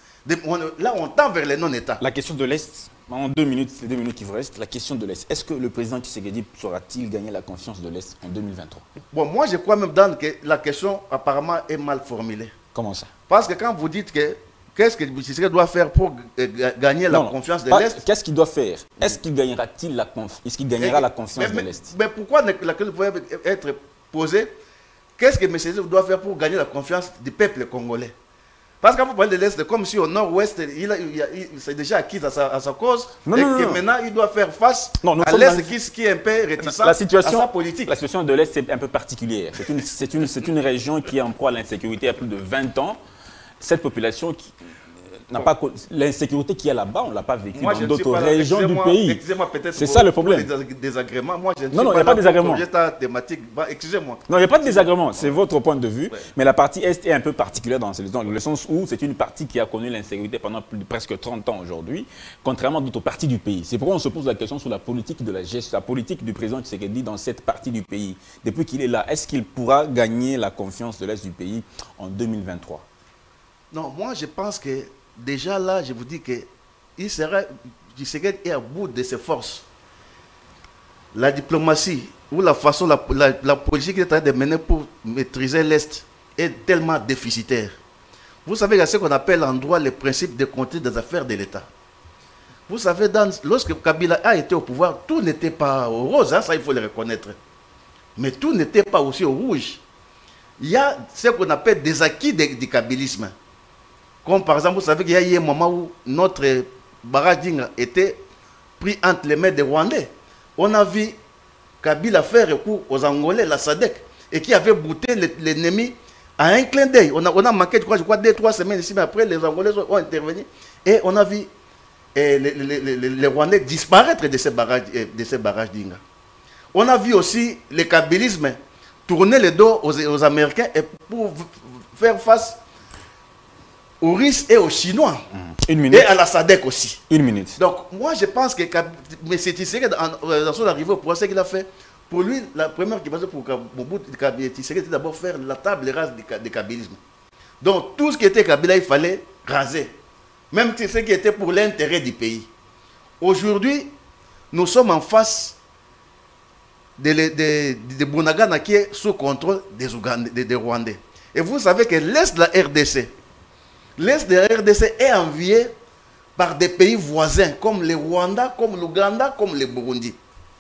là on tend vers les non-États. La question de l'Est, en deux minutes, les deux minutes qui vous restent, la question de l'Est. Est-ce que le président Tshisekedi saura-t-il gagner la confiance de l'Est en deux mille vingt-trois? Bon, moi je crois même Dan, que la question apparemment est mal formulée. Comment ça? Parce que quand vous dites que qu'est-ce que Tshisekedi doit faire pour gagner la non, confiance de l'Est? Qu'est-ce qu'il doit faire? Est-ce qu'il gagnera-t-il la confiance? Est-ce qu'il gagnera et, la confiance mais, de l'Est? Mais pourquoi la question peut être posée? Qu'est-ce que M. Tshisekedi doit faire pour gagner la confiance du peuple congolais? Parce que quand vous parlez de l'Est, comme si au nord-ouest, il, il, il s'est déjà acquis à sa, à sa cause, non, et non, que non. maintenant il doit faire face non, à l'Est qui, qui est un peu réticent la situation, à sa politique. La situation de l'Est est un peu particulière. C'est une, c'est une, c'est une région qui est en proie à l'insécurité il y a plus de vingt ans. Cette population qui n'a pas l'insécurité qu'il y a là-bas, on ne l'a pas vécu dans d'autres régions du pays. C'est ça le problème. Des désagréments. Moi, je ne non, non, il n'y a pas de désagrément. Excusez-moi. Non, il n'y a pas de désagrément. C'est votre point de vue. Ouais. Mais la partie Est est un peu particulière dans le sens où c'est une partie qui a connu l'insécurité pendant plus de presque trente ans aujourd'hui, contrairement à d'autres parties du pays. C'est pourquoi on se pose la question sur la politique de la gestion, la politique du président Tshisekedi dans cette partie du pays. Depuis qu'il est là, est-ce qu'il pourra gagner la confiance de l'Est du pays en deux mille vingt-trois? Non, moi je pense que déjà là, je vous dis que il sera, Tshisekedi est à bout de ses forces. La diplomatie ou la façon, la, la, la politique qu'il est en train de mener pour maîtriser l'Est est tellement déficitaire. Vous savez, il y a ce qu'on appelle en droit le principe de contrôle des affaires de l'État. Vous savez, dans, lorsque Kabila a été au pouvoir, tout n'était pas au rose, hein, ça il faut le reconnaître. Mais tout n'était pas aussi au rouge. Il y a ce qu'on appelle des acquis du de, de kabylisme. Comme par exemple, vous savez qu'il y a eu un moment où notre barrage d'Inga était pris entre les mains des Rwandais. On a vu Kabila faire recours aux Angolais, la S A D C, et qui avait bouté l'ennemi à un clin d'œil. On a, on a manqué, je crois, je crois, deux, trois semaines ici, mais après, les Angolais ont intervenu. Et on a vu eh, les, les, les, les Rwandais disparaître de ces barrages, de ces barrages d'Inga. On a vu aussi le kabylisme tourner le dos aux, aux Américains et pour faire face aux Russes et aux Chinois. Une minute. Et à la S A D C aussi. Une minute. Donc, moi, je pense que M. Tshisekedi, dans son arrivée au pouvoir, ce qu'il a fait, pour lui, la première qui passait pour Tshisekedi, c'était d'abord faire la table rase du kabylisme. Donc, tout ce qui était Kabila, il fallait raser. Même ce qui était pour l'intérêt du pays. Aujourd'hui, nous sommes en face de, de, de, de Bunagana qui est sous contrôle des, Ougandais, des, des Rwandais. Et vous savez que l'Est de la R D C, l'Est de la R D C est envié par des pays voisins comme le Rwanda, comme l'Ouganda, comme le Burundi.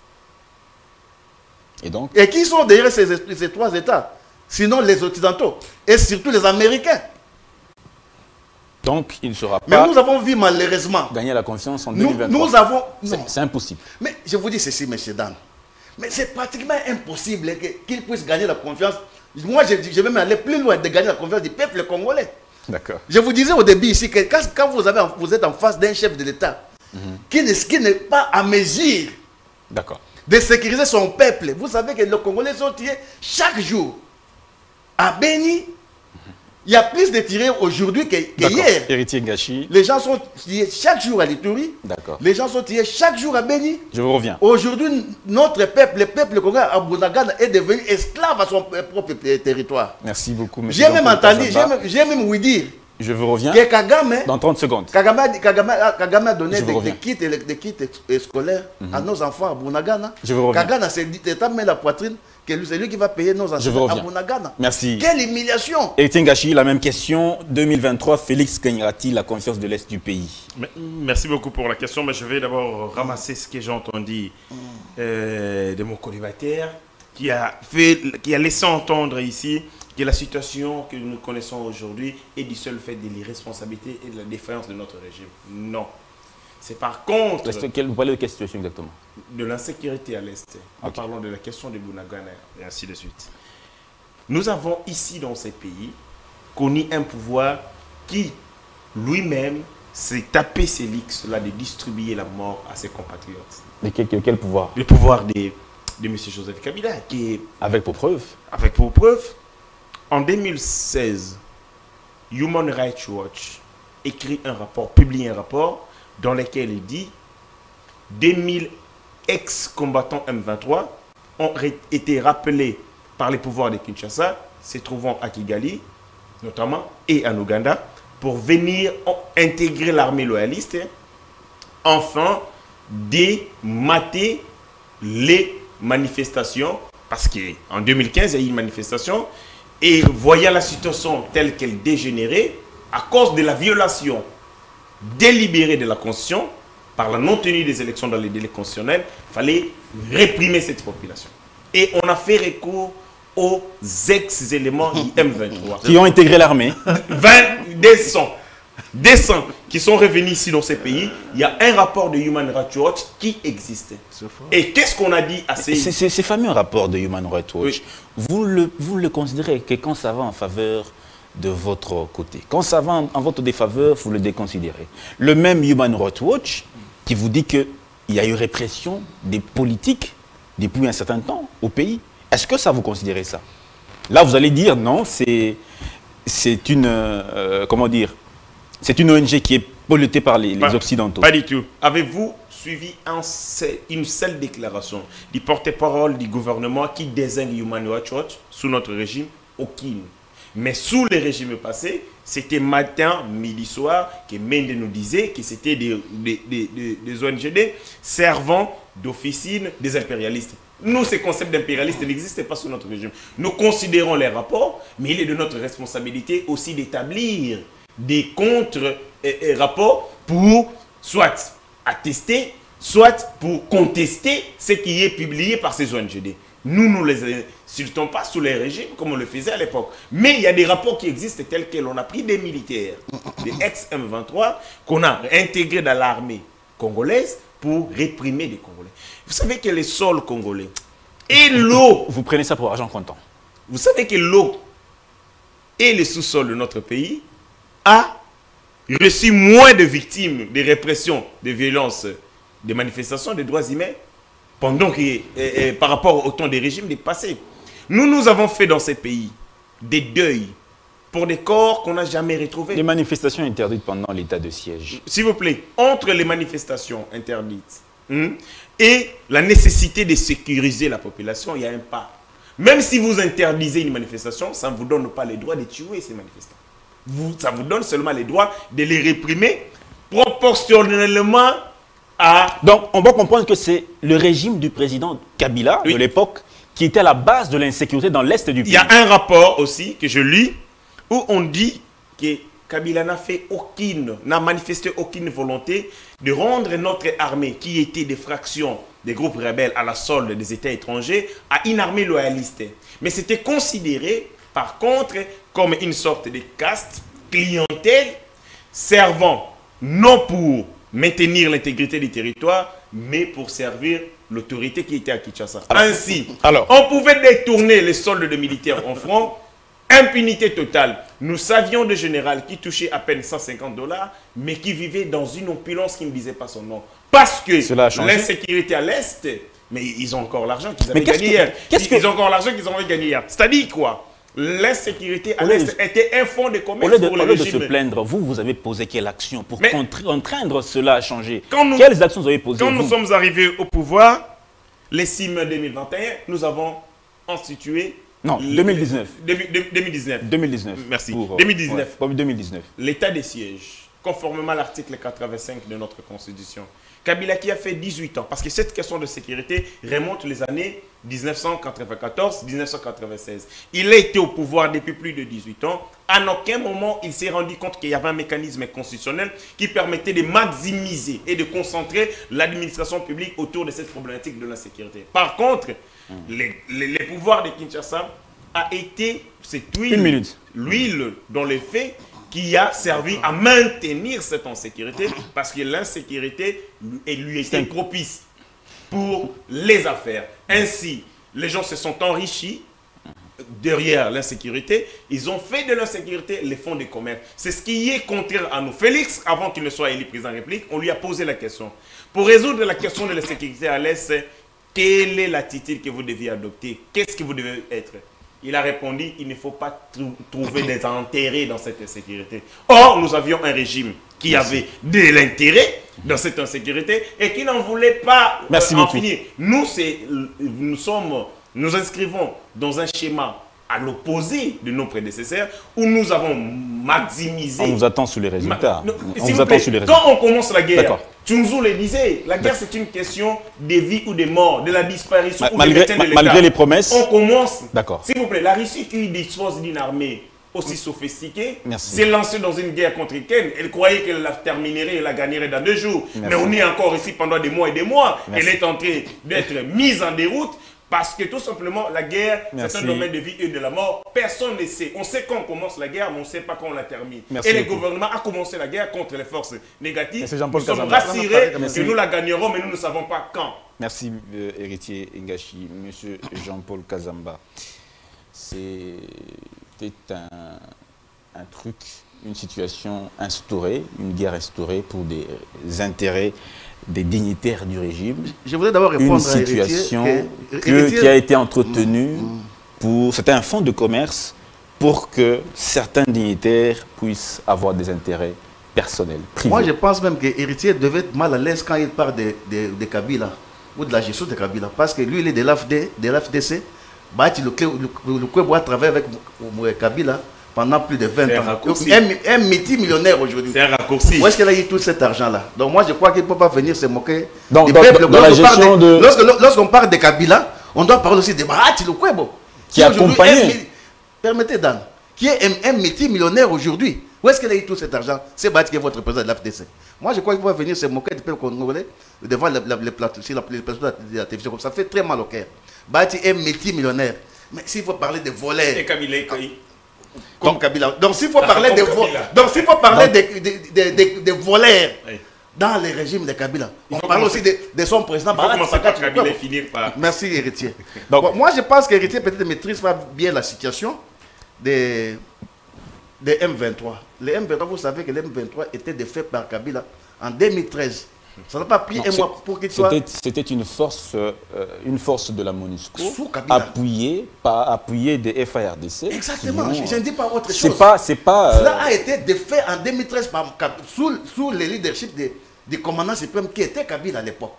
Et donc? Et qui sont derrière ces, ces trois États? Sinon les Occidentaux et surtout les Américains. Donc il ne sera pas... Mais nous avons vu malheureusement... gagner la confiance en deux mille vingt-trois. Nous, nous avons... C'est impossible. Mais je vous dis ceci, M. Dan. Mais c'est pratiquement impossible qu'il puisse gagner la confiance. Moi, je, je vais même aller plus loin de gagner la confiance du peuple congolais. D'accord. Je vous disais au début ici que quand, quand vous, avez, vous êtes en face d'un chef de l'État mm-hmm. qui n'est qui n'est pas à mesure de sécuriser son peuple. Vous savez que les Congolais sont tirés chaque jour. À Beni, il y a plus de tirés aujourd'hui que, que hier. Héritier Ngachi. Les gens sont tirés chaque jour à l'Ituri. Les gens sont tirés chaque jour à Beni. Je vous reviens. Aujourd'hui, notre peuple, le peuple congolais à Bunagana est devenu esclave à son propre territoire. Merci beaucoup, M. J'ai même entendu, j'ai même, même ouï dire. Je vous reviens. Que Kagame, dans trente secondes. Kagame, Kagame, Kagame a donné des, des, kits, des kits scolaires mm-hmm. à nos enfants à Bunagana. Je vous reviens. Kagame s'est dit, t'as mis la poitrine, que c'est lui qui va payer nos enfants à Bunagana. Merci. Quelle humiliation. Héritier Ngachi, la même question. deux mille vingt-trois, Félix gagnera-t-il la confiance de l'Est du pays? Merci beaucoup pour la question, mais je vais d'abord ramasser ce que j'ai entendu euh, de mon colibataire qui a, fait, qui a laissé entendre ici que la situation que nous connaissons aujourd'hui est du seul fait de l'irresponsabilité et de la défaillance de notre régime. Non. C'est par contre... Vous parlez de quelle situation exactement? De l'insécurité à l'Est. Okay. En parlant de la question de Bunagana et ainsi de suite. Nous avons ici dans ces pays connu un pouvoir qui lui-même s'est tapé ses lixes là de distribuer la mort à ses compatriotes. Mais quel, quel pouvoir? Le pouvoir de, de M. Joseph Kabila. Qui est, avec pour preuve? Avec pour preuve. En deux mille seize, Human Rights Watch écrit un rapport, publie un rapport dans lequel il dit deux mille ex-combattants M vingt-trois ont été rappelés par les pouvoirs de Kinshasa, se trouvant à Kigali, notamment, et en Ouganda, pour venir intégrer l'armée loyaliste, enfin, démater les manifestations, parce qu'en deux mille quinze, il y a eu une manifestation. Et voyant la situation telle qu'elle dégénérait, à cause de la violation délibérée de la Constitution, par la non-tenue des élections dans les délais constitutionnels, il fallait réprimer cette population. Et on a fait recours aux ex-éléments du M vingt-trois. Qui ont intégré l'armée. vingt, deux cents. deux cents qui sont revenus ici dans ces pays. Il y a un rapport de Human Rights Watch qui existe. Et qu'est-ce qu'on a dit à ces... Ces, ces fameux rapports de Human Rights Watch, oui. vous, le, vous le considérez que quand ça va en faveur de votre côté, quand ça va en, en votre défaveur, vous le déconsidérez. Le même Human Rights Watch qui vous dit qu'il y a eu répression des politiques depuis un certain temps au pays. Est-ce que ça vous considérez ça? Là, vous allez dire non, c'est une... Euh, comment dire? C'est une O N G qui est pilotée par les, les pas, Occidentaux. Pas du tout. Avez-vous suivi un seul, une seule déclaration du porte-parole du gouvernement qui désigne Human Rights Watch sous notre régime? Aucune. Mais sous les régimes passés, c'était matin, midi, soir, que Mende nous disait que c'était des, des, des, des O N G D servant d'officine des impérialistes. Nous, ces concepts d'impérialistes n'existaient pas sous notre régime. Nous considérons les rapports, mais il est de notre responsabilité aussi d'établir des contre-rapports pour soit attester, soit pour contester ce qui est publié par ces O N G D. Nous ne les insultons pas sous les régimes comme on le faisait à l'époque. Mais il y a des rapports qui existent tels que l'on a pris des militaires, des ex-M vingt-trois, qu'on a intégrés dans l'armée congolaise pour réprimer des Congolais. Vous savez que les sols congolais et l'eau... Vous prenez ça pour argent comptant. Vous savez que l'eau et les sous-sols de notre pays a reçu moins de victimes de répression, de violences, de manifestations des droits humains pendant que, et, et, par rapport au temps des régimes des passés. Nous, nous avons fait dans ces pays des deuils pour des corps qu'on n'a jamais retrouvés. Des manifestations interdites pendant l'état de siège. S'il vous plaît, entre les manifestations interdites hein, et la nécessité de sécuriser la population, il y a un pas. Même si vous interdisez une manifestation, ça ne vous donne pas le droit de tuer ces manifestants. Vous, ça vous donne seulement le droit de les réprimer proportionnellement à... Donc, on va comprendre que c'est le régime du président Kabila oui. de l'époque qui était à la base de l'insécurité dans l'Est du pays. Il y a un rapport aussi que je lis où on dit que Kabila n'a fait aucune, n'a manifesté aucune volonté de rendre notre armée, qui était des fractions des groupes rebelles à la solde des États étrangers, à une armée loyaliste. Mais c'était considéré, par contre, comme une sorte de caste, clientèle, servant non pour maintenir l'intégrité du territoire, mais pour servir l'autorité qui était à Kinshasa. Alors, Ainsi, alors, on pouvait détourner les soldes de militaires en front Impunité totale. Nous savions de général qui touchait à peine cent cinquante dollars, mais qui vivait dans une opulence qui ne disait pas son nom. Parce que l'insécurité à l'Est, mais ils ont encore l'argent qu'ils avaient gagné hier. Ils, que... ils ont encore l'argent qu'ils avaient gagné hier. C'est-à-dire quoi? L'insécurité à l'Est était un fonds de commerce au lieu de, pour le au lieu régime. de se plaindre, vous, vous avez posé quelle action pour mais, contraindre cela à changer? Nous, Quelles actions vous avez posées? Quand vous nous sommes arrivés au pouvoir, le six mai deux mille vingt et un, nous avons institué... Non, deux mille dix-neuf. deux mille dix-neuf. deux mille dix-neuf. Merci. Pour, deux mille dix-neuf. Ouais, deux mille dix-neuf. L'état des sièges, conformément à l'article quatre-vingt-cinq de notre Constitution. Kabila qui a fait dix-huit ans, parce que cette question de sécurité remonte les années mille neuf cent quatre-vingt-quatorze mille neuf cent quatre-vingt-seize. Il a été au pouvoir depuis plus de dix-huit ans. À aucun moment, il s'est rendu compte qu'il y avait un mécanisme constitutionnel qui permettait de maximiser et de concentrer l'administration publique autour de cette problématique de l'insécurité. Par contre, mmh. les, les, les pouvoirs de Kinshasa a été cette huile, l'huile dans les faits qui a servi à maintenir cette insécurité parce que l'insécurité lui, lui était propice pour les affaires. Ainsi, les gens se sont enrichis derrière l'insécurité. Ils ont fait de l'insécurité les fonds de commerce. C'est ce qui est contraire à nous. Félix, avant qu'il ne soit élu président de la République, on lui a posé la question. Pour résoudre la question de l'insécurité à l'Est, quelle est l'attitude que vous deviez adopter? Qu'est-ce que vous devez être? Il a répondu, il ne faut pas trouver des intérêts dans cette insécurité. Or, nous avions un régime qui Merci. avait de l'intérêt dans cette insécurité et qui n'en voulait pas Merci euh, en beaucoup. finir. Nous, nous, sommes, nous inscrivons dans un schéma à l'opposé de nos prédécesseurs où nous avons maximisé... On nous attend sur les résultats. Ma... On vous attend sur les résultats. Quand on commence la guerre, Tsunzu le disait, la guerre c'est une question de vie ou de mort, de la disparition ma ou malgré, de l'État. Malgré les promesses. On commence. D'accord. S'il vous plaît, la Russie qui dispose d'une armée aussi sophistiquée s'est lancée dans une guerre contre laquelle elle croyait qu'elle la terminerait et la gagnerait dans deux jours. Merci. Mais on est encore ici pendant des mois et des mois. Merci. Elle est en train d'être mise en déroute. Parce que tout simplement, la guerre, c'est un domaine de vie et de la mort. Personne ne sait. On sait quand on commence la guerre, mais on ne sait pas quand on la termine. Merci et beaucoup. Le gouvernement a commencé la guerre contre les forces négatives. Nous sommes rassurés que nous la gagnerons, mais nous ne savons pas quand. Merci, euh, héritier Ngashi. Monsieur Jean-Paul Kazamba. C'était un, un truc, une situation instaurée, une guerre instaurée pour des intérêts des dignitaires du régime. Je voudrais d'abord répondre une situation à que, que, qui a été entretenue mmh. pour... C'était un fonds de commerce pour que certains dignitaires puissent avoir des intérêts personnels, privés. Moi, je pense même que Héritier devait être mal à l'aise quand il parle de, de, de Kabila ou de la gestion de Kabila. Parce que lui, il est de l'A F D, de l'A F D C. Bah, le Kwebo travaille avec Kabila pendant plus de vingt ans. Un, un multimillionnaire aujourd'hui. C'est un raccourci. Où est-ce qu'elle a eu tout cet argent-là? Donc moi, je crois qu'il ne peut pas venir se moquer donc, du peuple. Dans, dans la gestion de... de... Lorsqu'on lorsqu parle de Kabila, on doit parler aussi de Bahati Lukwebo. Qui a accompagné. Permettez, Dan, qui est un, un multimillionnaire aujourd'hui. Où est-ce qu'elle a eu tout cet argent? C'est Bahati qui est votre président de l'A F D C. Moi, je crois qu'il faut venir se moquer du peuple congolais devant les, les plateaux de la télévision. Ça fait très mal au cœur. Bahati est multimillionnaire. Mais s'il faut parler de voleurs... Et Kabila Comme donc, Kabila. Donc s'il faut parler de vo donc s'il faut parler de, de, de, de, de voleurs oui. dans les régimes de Kabila, on parle aussi de, de son président. Finir par... Merci héritier. Donc bon, moi je pense qu'héritier peut-être maîtrise pas bien la situation des de M vingt-trois. Les M vingt-trois, vous savez que les M vingt-trois étaient défaits par Kabila en deux mille treize. Ça n'a pas pris non, un mois pour qu'il soit... C'était une force, euh, une force de la MONUSCO, appuyée, par, appuyée des F A R D C. Exactement, ont... je ne dis pas autre chose. C'est pas, c'est pas, euh... Cela a été défait en deux mille treize par, sous, sous le leadership des, des commandants suprêmes qui était Kabila à l'époque.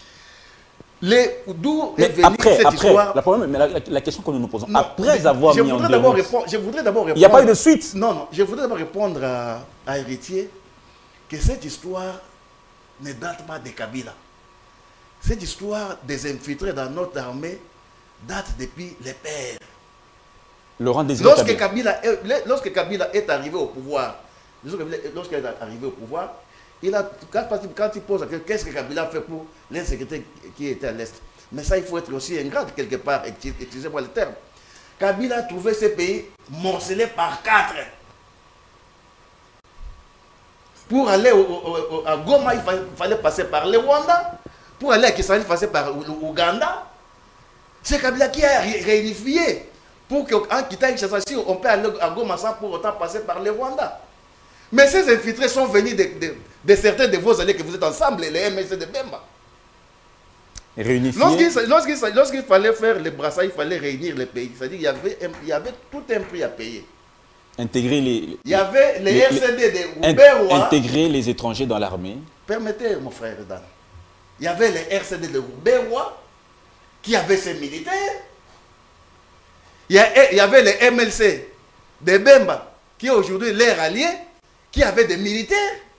D'où est venue après, cette après, histoire la, problème, mais la, la, la question que nous nous posons, non, après je, avoir je mis en déroute... Je voudrais d'abord répondre... Il n'y a pas eu de suite. Non, non, je voudrais d'abord répondre à, à Héritier que cette histoire ne date pas de Kabila. Cette histoire des infiltrés dans notre armée date depuis les pères. Laurent Désiré lorsque Kabila, est, lorsque Kabila est arrivé au pouvoir, lorsqu'il est arrivé au pouvoir, il a, quand, quand il pose qu'est-ce que Kabila fait pour l'insécurité qui était à l'Est. Mais ça, il faut être aussi ingrat quelque part, utilisez-moi le terme. Kabila a trouvé ce pays morcelé par quatre. Pour aller au, au, au, à Goma, il fallait, fallait passer par le Rwanda. Pour aller à Kisangani, il fallait passer par l'Ouganda. C'est Kabila qui a réunifié pour qu'en quittant Kinshasa, si on peut aller à Goma sans pour autant passer par le Rwanda. Mais ces infiltrés sont venus de, de, de certains de vos alliés que vous êtes ensemble, les M L C de Bemba. Lorsqu'il lorsqu'il lorsqu'il fallait faire les brassages, il fallait réunir les pays. C'est-à-dire qu'il y avait, il y avait tout un prix à payer. Intégrer les... Il y avait les, les R C D de Roubaix-Ouah. Intégrer les étrangers dans l'armée. Permettez, mon frère Dan. Il y avait les R C D de Roubaix-Ouah qui avaient ses militaires. Il y, a, il y avait les M L C de Bemba qui est aujourd'hui l'air allié, qui avaient des militaires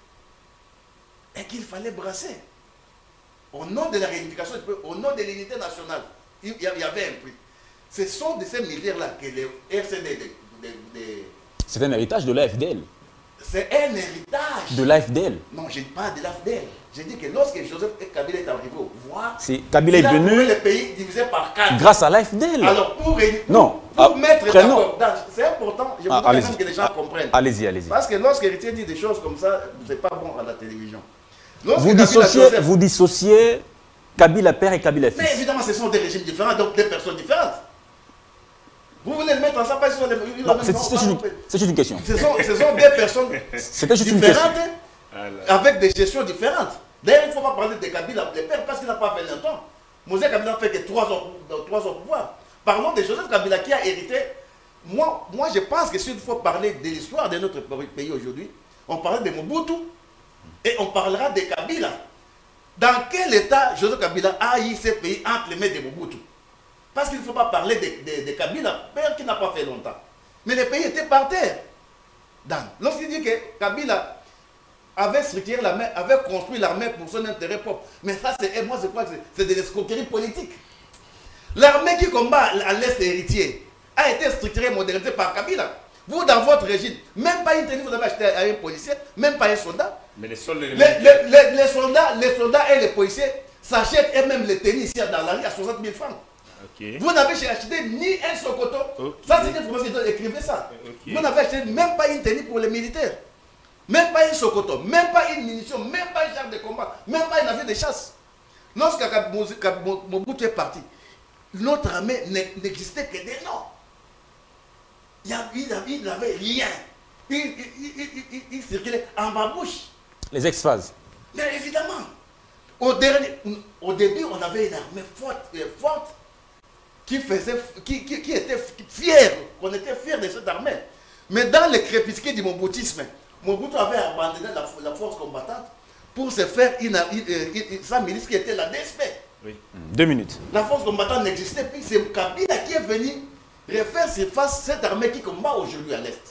et qu'il fallait brasser. Au nom de la réunification du peuple, au nom de l'unité nationale, il y avait un prix. Ce sont de ces militaires-là que les R C D de... de, de c'est un héritage de l'A F D L. C'est un héritage. De l'A F D L. Non, je ne parle pas de l'A F D L. Je dis que lorsque Joseph Kabila est arrivé au pouvoir, Kabila est venu le pays divisé par quatre. Grâce à l'A F D L. Alors pour, pour, non, pour ah, mettre d'accord, c'est important, je voudrais ah, même que les gens ah, comprennent. Allez-y, allez-y. Parce que lorsque l'héritier dit des choses comme ça, ce n'est pas bon à la télévision. Vous dissociez, Joseph, vous dissociez Kabila père et Kabila fils. Mais évidemment, ce sont des régimes différents, donc des personnes différentes. Vous voulez le mettre en ça, pas sur les... C'est juste une question. Ce sont, ce sont des personnes différentes avec des gestions différentes. D'ailleurs, il ne faut pas parler de Kabila, le père, parce qu'il n'a pas fait longtemps. Mosé Kabila n'a fait que trois ans au pouvoir. Parlons de Joseph Kabila qui a hérité. Moi, moi je pense que s'il faut parler de l'histoire de notre pays aujourd'hui, on parlera de Mobutu et on parlera de Kabila. Dans quel état Joseph Kabila a eu ce pays entre les mains de Mobutu? Parce qu'il ne faut pas parler de, de, de Kabila, père qui n'a pas fait longtemps. Mais le pays était par terre. Lorsqu'il dit que Kabila avait structuré l'armée, avait construit l'armée pour son intérêt propre. Mais ça, c'est, moi je crois que c'est de l'escroquerie politique. L'armée qui combat à l'Est héritier a été structurée et modernisée par Kabila. Vous, dans votre régime, même pas une tenue, vous avez acheté à un policier, même pas un soldat. Mais les soldats, les, les, les, les, les soldats, les soldats et les policiers s'achètent eux-mêmes les tenues ici dans la rue à soixante mille francs. Okay. Vous n'avez acheté ni un sokoto. Okay. Ça, c'est une information qui écrivez ça. Okay. Vous n'avez acheté même pas une tenue pour les militaires. Même pas un sokoto, même pas une munition, même pas un char de combat, même pas un avion de chasse. Lorsque Mobutu est parti, notre armée n'existait que des noms. Il n'avait rien. Il, il, il, il, il circulait en babouche. Les ex-phases. Mais évidemment, au, dernier, au début, on avait une armée forte, forte qui, faisait, qui, qui, qui était fière, qu'on était fiers de cette armée. Mais dans le crépuscule du Mobutisme, Mobutu avait abandonné la, la force combattante pour se faire une, une, une, une, sa milice qui était la D S P. Oui. Deux minutes. La force combattante n'existait plus. C'est Kabila qui est venu refaire surface cette armée qui combat aujourd'hui à l'Est.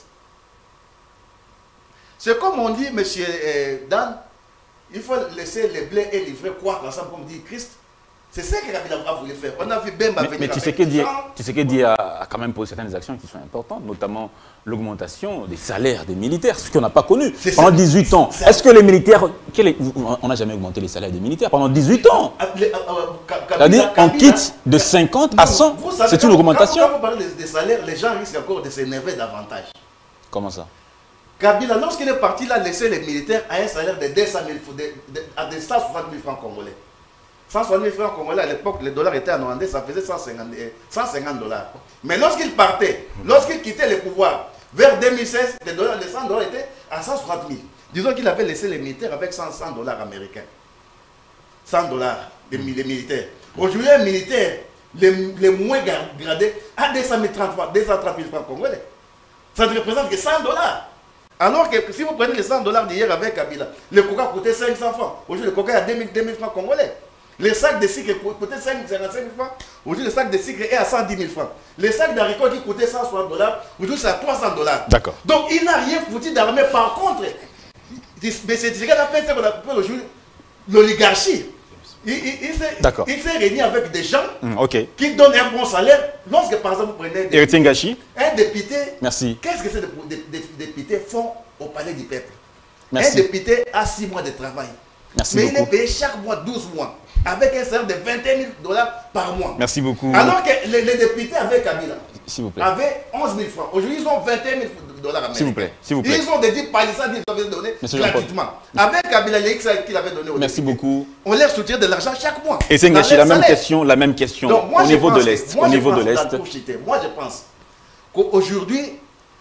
C'est comme on dit, monsieur euh, Dan, il faut laisser les blés et les vrais croître ensemble, comme dit Christ. C'est ça que Kabila a voulu faire. On a vu Bemba venir. Mais tu sais que dit, tu sais que dit a, a quand même posé certaines actions qui sont importantes, notamment l'augmentation des salaires des militaires, ce qu'on n'a pas connu pendant dix-huit ans. Est-ce que les militaires, est, on n'a jamais augmenté les salaires des militaires pendant dix-huit ans? C'est-à-dire on quitte de cinquante à cent, c'est une augmentation. Quand vous parlez des salaires, les gens risquent encore de s'énerver davantage. Comment ça? Kabila, lorsqu'il est parti, il a laissé les militaires à un salaire de deux cent mille, à de cent soixante mille francs congolais. cent soixante mille francs congolais, à l'époque, les dollars étaient en rwandais, ça faisait cent cinquante dollars. Mais lorsqu'il partait, lorsqu'il quittait le pouvoir, vers deux mille seize, les, dollars, les cent dollars étaient à cent soixante mille. Disons qu'il avait laissé les militaires avec cent dollars américains. cent dollars, les, les militaires. Aujourd'hui, un militaire, les, les moins gradés, a deux cent trente mille francs congolais. Ça ne représente que cent dollars. Alors que si vous prenez les cent dollars d'hier avec Kabila, le coca coûtait cinq cents francs. Aujourd'hui, le coca est à deux mille francs congolais. Les sacs de sucre coûtaient cinquante-cinq mille francs. Aujourd'hui, le sac de sucre est à cent dix mille francs. Les sacs d'haricots qui coûtaient cent soixante dollars, aujourd'hui, c'est à trois cents dollars. D'accord. Donc, il n'a rien foutu d'armée. Par contre, mais c'est ce qu'on appelle ce qu'on appelle aujourd'hui l'oligarchie. Il, il, il s'est réuni avec des gens mmh, okay. qui donnent un bon salaire. Lorsque, par exemple, vous prenez des, Ngachi. un député, merci. Qu'est-ce que ces députés font au palais du peuple? Merci. Un député a six mois de travail. Merci mais beaucoup. il est payé chaque mois douze mois, avec un salaire de vingt et un mille dollars par mois. Merci beaucoup. Alors que les, les députés avec Kabila s'il vous plaît. avaient onze mille francs. Aujourd'hui, ils ont vingt et un mille dollars américains. S'il vous plaît. S'il vous plaît. Ils ont des dix palissades qu'ils avaient donné gratuitement. Avec Kabila, les X qu'il avait donné au Merci députés. beaucoup. On leur soutient de l'argent chaque mois. Et c'est Ngachi, la même question, la même question. Donc, moi, au niveau de l'Est. Au niveau de l'Est. Moi, je pense qu'aujourd'hui,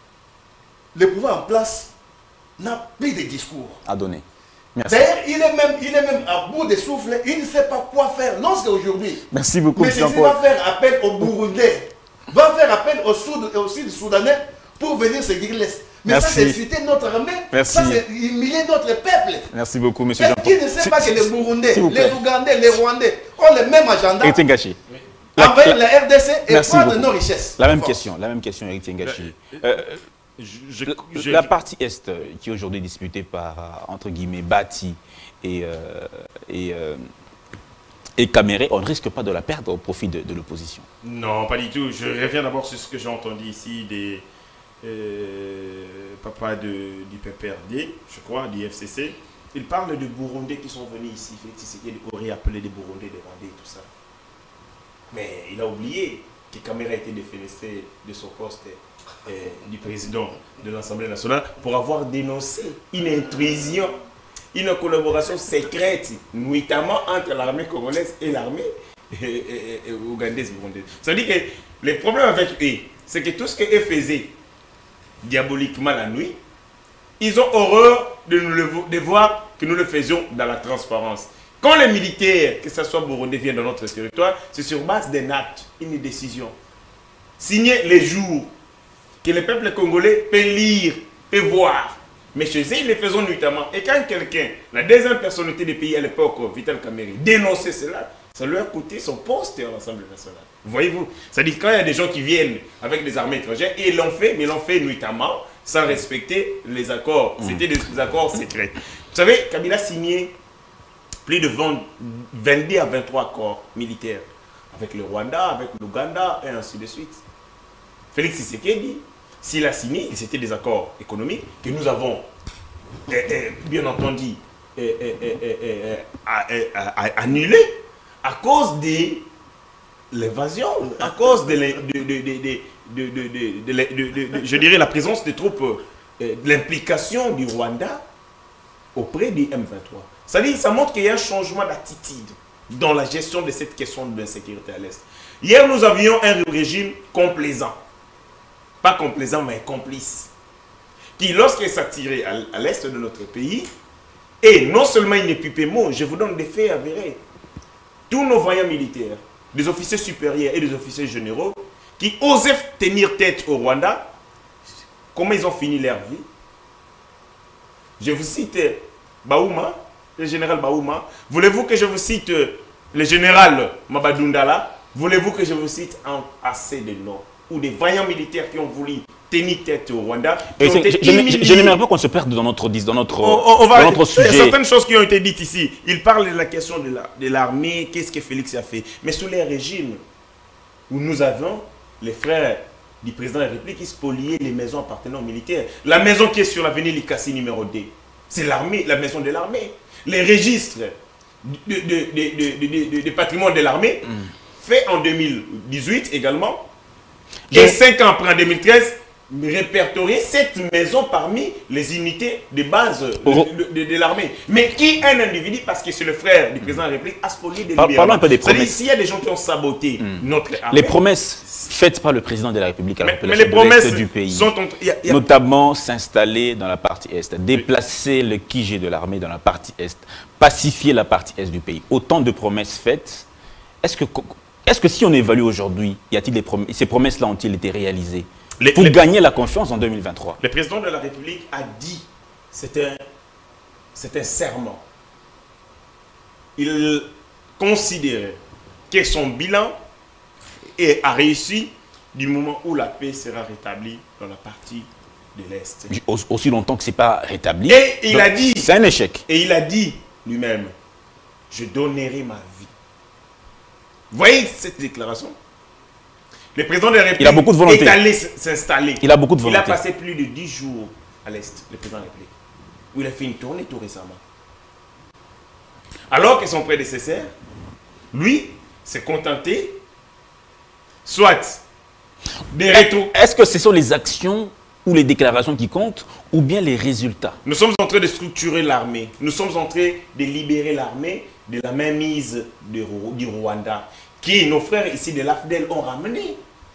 le pouvoir en place n'a plus de discours à donner. Merci. D'ailleurs, il est même, il est même à bout de souffle, il ne sait pas quoi faire lorsqu'aujourd'hui. Merci beaucoup, mais il va faire appel aux Burundais, va faire appel aux Sud, aux Sud-Soudanais pour venir se guérir l'Est. Mais Merci. Ça, c'est citer notre armée, Merci. Ça, c'est humilier notre peuple. Merci beaucoup, monsieur Jean-Paul. Qui ne sait pas que les Burundais, les Ougandais, les Rwandais ont le même agenda avec la, la R D C et prendre nos richesses. La même question, la même question, Eric Tengachi. Euh, je, je, je, la partie Est, qui est aujourd'hui disputée par, entre guillemets, Bati et, euh, et, euh, et Caméré, on ne risque pas de la perdre au profit de, de l'opposition? Non, pas du tout. Je reviens d'abord sur ce que j'ai entendu ici des euh, papas de, du P P R D, je crois, du F C C. Ils parlent de Burundais qui sont venus ici. Félix Tshisekedi aurait appelé des Burundais, des Rwandais et tout ça. Mais il a oublié que Caméré a été défenestré de son poste euh, du président de l'Assemblée nationale pour avoir dénoncé une intrusion, une collaboration secrète, notamment entre l'armée congolaise et l'armée ougandaise. Ça veut dire que le problème avec eux, c'est que tout ce qu'eux faisaient diaboliquement la nuit, ils ont horreur de nous le, de voir que nous le faisions dans la transparence. Quand les militaires, que ce soit burundais, viennent dans notre territoire, c'est sur base d'un acte, une décision. Signer les jours que le peuple congolais peut lire, peut voir. Mais chez eux, ils le faisaient nuitamment. Et quand quelqu'un, la deuxième personnalité du pays à l'époque, Vital Kamerhe, dénonçait cela, ça lui a coûté son poste à l'Assemblée nationale. Voyez-vous? C'est-à-dire quand il y a des gens qui viennent avec des armées étrangères, et ils l'ont fait, mais ils l'ont fait nuitamment, sans respecter les accords. C'était des, des accords secrets. Vous savez, Kabila a signé plus de vingt-deux à vingt-trois accords militaires avec le Rwanda, avec l'Ouganda et ainsi de suite. Félix Tshisekedi, s'il a signé, c'était des accords économiques que nous avons eh, eh, bien entendu eh, eh, eh, eh, eh, annulés à cause de l'évasion, à cause de, de, de, de, de, de, de, de je dirais la présence des troupes, de l'implication du Rwanda auprès du M vingt-trois. C'est-à-dire, ça montre qu'il y a un changement d'attitude dans la gestion de cette question de l'insécurité à l'Est. Hier, nous avions un régime complaisant. Pas complaisant, mais complice. Qui, lorsqu'il s'attirait à, à l'Est de notre pays, et non seulement il n'est plus pémo, je vous donne des faits avérés. Tous nos voyants militaires, des officiers supérieurs et des officiers généraux, qui osaient tenir tête au Rwanda, comment ils ont fini leur vie? Je vous cite Baouma, le général Baouma. Voulez-vous que je vous cite le général Mabadundala? Voulez-vous que je vous cite un assez de noms ou des vaillants militaires qui ont voulu tenir tête au Rwanda? Et je je, je n'aimerais pas qu'on se perde dans notre, dans notre, on, on va, dans notre sujet. Il y a certaines choses qui ont été dites ici. Il parle de la question de l'armée, la, qu'est-ce que Félix a fait. Mais sous les régimes où nous avons les frères du président de la République qui spoliaient les maisons appartenant aux militaires. La maison qui est sur l'avenue Likasi numéro deux, c'est l'armée, la maison de l'armée. Les registres de, de, de, de, de, de, de patrimoine de l'armée, mm. fait en deux mille dix-huit également, et cinq ans après en deux mille treize, répertorier cette maison parmi les unités de base de, de, de, de l'armée. Mais qui un individu, parce que c'est le frère du président de la République, a spolié des libéraux. Parlons un peu des promesses. S'il y a des gens qui ont saboté mm. notre armée... Les promesses faites par le président de la République à la population de l'Est du pays, sont en, y a, y a... notamment s'installer dans la partie Est, déplacer oui. le Q G de l'armée dans la partie Est, pacifier la partie Est du pays. Autant de promesses faites. Est-ce que, est-ce que si on évalue aujourd'hui, y a-t-il des promesses, ces promesses-là ont-ils été réalisées les, pour les, gagner la confiance en deux mille vingt-trois? Le président de la République a dit, c'est un, c'est un serment. Il considérait que son bilan et a réussi du moment où la paix sera rétablie dans la partie de l'Est. Aussi longtemps que ce n'est pas rétabli. Et il Donc, a dit... C'est un échec. Et il a dit lui-même, je donnerai ma vie. Vous voyez cette déclaration? Le président de la République il a beaucoup de volonté. est allé s'installer. Il a beaucoup de volonté. Il a passé plus de dix jours à l'Est, le président de la République, où il a fait une tournée tout récemment. Alors que son prédécesseur, lui, s'est contenté soit des rétros. Est-ce que ce sont les actions ou les déclarations qui comptent ou bien les résultats? Nous sommes en train de structurer l'armée. Nous sommes en train de libérer l'armée de la mainmise du Rwanda qui nos frères ici de l'A F D E L ont ramené.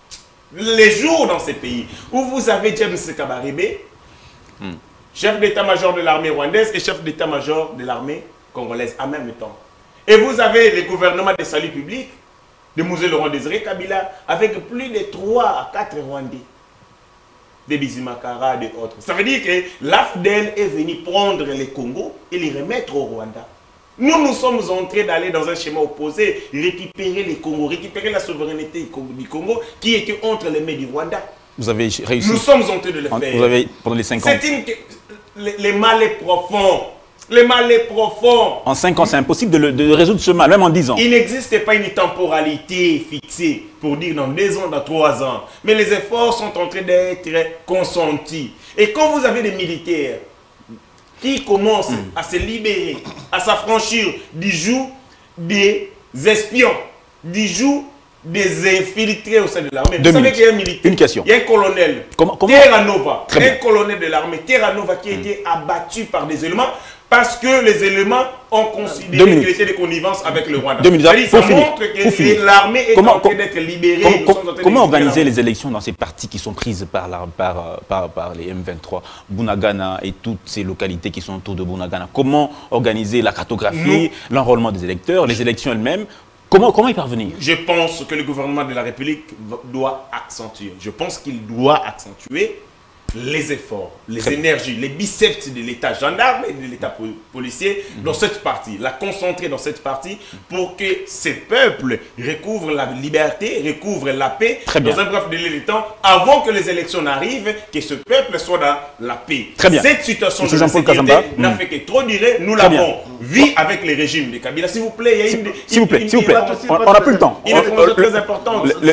les jours dans ces pays où vous avez James Kabarebe, hmm. chef d'état-major de l'armée rwandaise et chef d'état-major de l'armée congolaise en même temps. Et vous avez les gouvernements de salut public de Mosé Laurent Désiré Kabila avec plus de trois à quatre Rwandais, de Bizimakara, de autres. Ça veut dire que l'A F D L est venu prendre les Congo et les remettre au Rwanda. Nous, nous sommes en train d'aller dans un schéma opposé, récupérer les Congos, récupérer la souveraineté du Congo qui était entre les mains du Rwanda. Vous avez réussi. Nous sommes en train de le faire. Vous avez, pendant les cinq ans. C'est une... Les, les mal est profond. Le mal est profond. En cinq ans, c'est impossible de, le, de résoudre ce mal, même en dix ans. Il n'existe pas une temporalité fixée pour dire dans deux ans, dans trois ans. Mais les efforts sont en train d'être consentis. Et quand vous avez des militaires qui commencent mm. à se libérer, à s'affranchir du joug des espions, du joug des infiltrés au sein de l'armée. Vous savez qu'il y a un militaire, une question. Il y a un colonel, comment, comment... Terra Nova, un colonel de l'armée, Terra Nova qui a mm. été abattu par des éléments parce que les éléments ont considéré qu'il était de connivence avec le Rwanda. Ça montre que l'armée est en train d'être libérée. Comment, comment, comment organiser les élections dans ces parties qui sont prises par, la, par, par, par les M vingt-trois, Bunagana et toutes ces localités qui sont autour de Bunagana? Comment organiser la cartographie, l'enrôlement des électeurs, les élections elles-mêmes? Comment, comment y parvenir? Je pense que le gouvernement de la République doit accentuer. Je pense qu'il doit accentuer les efforts, les Très énergies, bien. les biceps de l'État gendarme et de l'État policier mmh. dans cette partie, la concentrer dans cette partie pour que ces peuples recouvrent la liberté, recouvrent la paix Très dans bien. un bref délai de temps avant que les élections n'arrivent, que ce peuple soit dans la paix. Très bien. Cette situation Monsieur de sécurité n'a mmh. fait que trop durer. Nous l'avons vu avec les régimes de Kabila. S'il vous plaît, il y a une... S'il vous plaît, s'il vous plaît, on n'a plus le temps. Une information très importante. Vous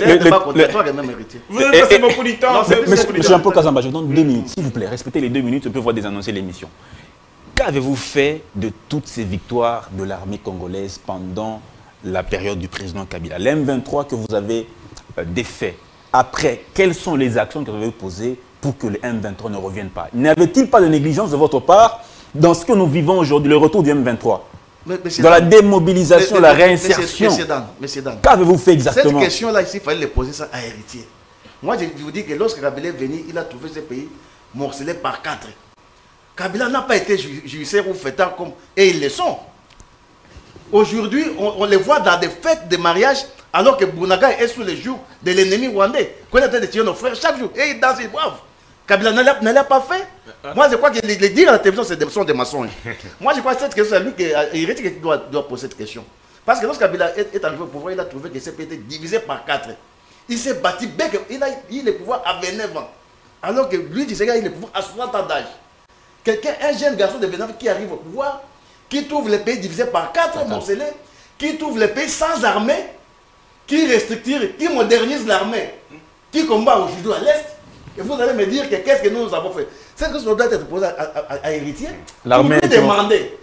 avez passé beaucoup de temps. Monsieur Jean-Paul Kazamba, je donne deux minutes, s'il vous plaît. Respectez les deux minutes, je peux voir désannoncer l'émission. Qu'avez-vous fait de toutes ces victoires de l'armée congolaise pendant la période du président Kabila? L'M vingt-trois que vous avez euh, défait. Après, quelles sont les actions que vous avez posées pour que le M vingt-trois ne revienne pas? N'avait-il pas de négligence de votre part dans ce que nous vivons aujourd'hui, le retour du M vingt-trois? Mais, dans la démobilisation, mais, mais, la réinsertion. Qu'avez-vous fait exactement? Cette question-là, ici, il fallait les poser ça à Héritier. Moi, je vous dis que lorsque Kabila est venu, il a trouvé ce pays morcelé par quatre. Kabila n'a pas été judiciaire ou fêtard comme... Et ils le sont. Aujourd'hui, on, on les voit dans des fêtes de mariage, alors que Bunaga est sous les joues de l'ennemi rwandais. Qu'on est en train de tuer nos frères chaque jour. Et ils dansent, ils boivent. Kabila ne l'a pas fait. Moi, je crois que les, les dire à la télévision, ce sont des maçons. Moi, je crois que cette question, c'est lui qui doit, doit poser cette question. Parce que lorsque Kabila est, est arrivé au pouvoir, il a trouvé que ce pays était divisé par quatre. Il s'est battu, il a eu le pouvoir à vingt-neuf ans. Alors que lui, il a eu le pouvoir à soixante ans d'âge. Quelqu'un, un jeune garçon de vingt-neuf qui arrive au pouvoir, qui trouve le pays divisé par quatre morcelés, qui trouve le pays sans armée, qui restructure, qui modernise l'armée, qui combat aujourd'hui à l'Est. Et vous allez me dire que qu'est-ce que nous avons fait? C'est que ça doit être posé à, à, à Héritier. L'armée était modernisée.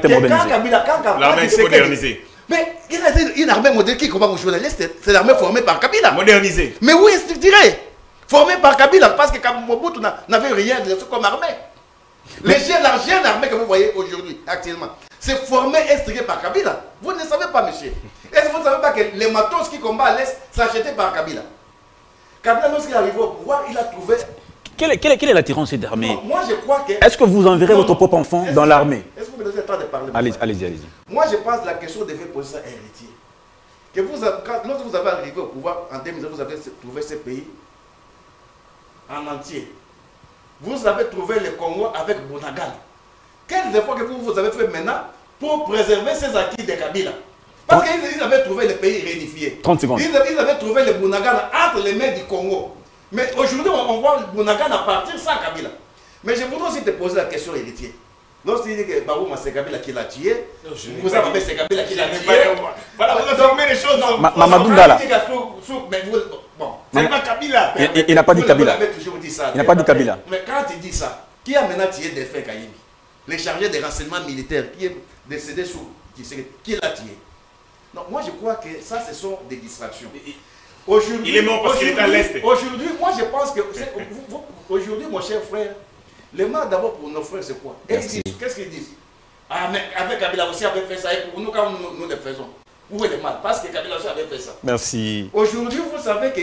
L'armée était modernisée. Mais il a une armée moderne qui combat aujourd'hui à l'Est, c'est l'armée formée par Kabila. Modernisée. Mais où est-ce que tu dirais? Formée par Kabila, parce que Mobutu n'avait rien de ce comme armée. Les jeunes, la jeune armée que vous voyez aujourd'hui, actuellement, c'est formé et instruit par Kabila. Vous ne savez pas, monsieur. Est-ce que vous ne savez pas que les matos qui combattent à l'Est sont achetés par Kabila? Kabila, lorsqu'il est arrivé au pouvoir, il a trouvé... Quelle est, quelle est, quelle est l'attirance de cette armée? Moi, je crois que... Est-ce que vous enverrez non, votre propre enfant dans l'armée? Est-ce que vous me donnez le temps de parler? Allez-y, allez-y. Allez moi, je pense que la question devait poser ça à Héritier. Que vous avez, quand, lorsque vous avez arrivé au pouvoir, en deux mille neuf, vous avez trouvé ce pays en entier. Vous avez trouvé le Congo avec Bunagana. Quels efforts que vous, vous avez fait maintenant pour préserver ces acquis de Kabila? Parce qu'ils avaient trouvé le pays réunifié. trente secondes. Ils, ils avaient trouvé le Bunagana entre les mains du Congo. Mais aujourd'hui, on, on voit le Bunagana partir sans Kabila. Mais je voudrais aussi te poser la question, Héritier. Lorsqu'il dit que Barouma, c'est Kabila qui l'a tué, vous avez c'est Kabila qui l'a tué. Voilà, vous avez les choses dans... Mamadou Ndala. Bon, c'est pas Kabila. Il n'a pas dit Kabila. Il n'a pas dit Kabila. Mais quand il dit ça, qui a maintenant tué Delphin Kayimi? Les chargés des renseignements militaires qui est décédé sous... Qui l'a tué? Non, moi je crois que ça, ce sont des distractions. Il est mort parce qu'il est à l'Est. Aujourd'hui, moi je pense que... Aujourd'hui, mon cher frère, le mal d'abord pour nos frères, c'est quoi? Qu'est-ce qu'ils disent? Ah, mais avec Kabila aussi avait fait ça, et pour nous, quand nous, nous le faisons. Où est le mal? Parce que Kabila aussi avait fait ça. Merci. Aujourd'hui, vous savez que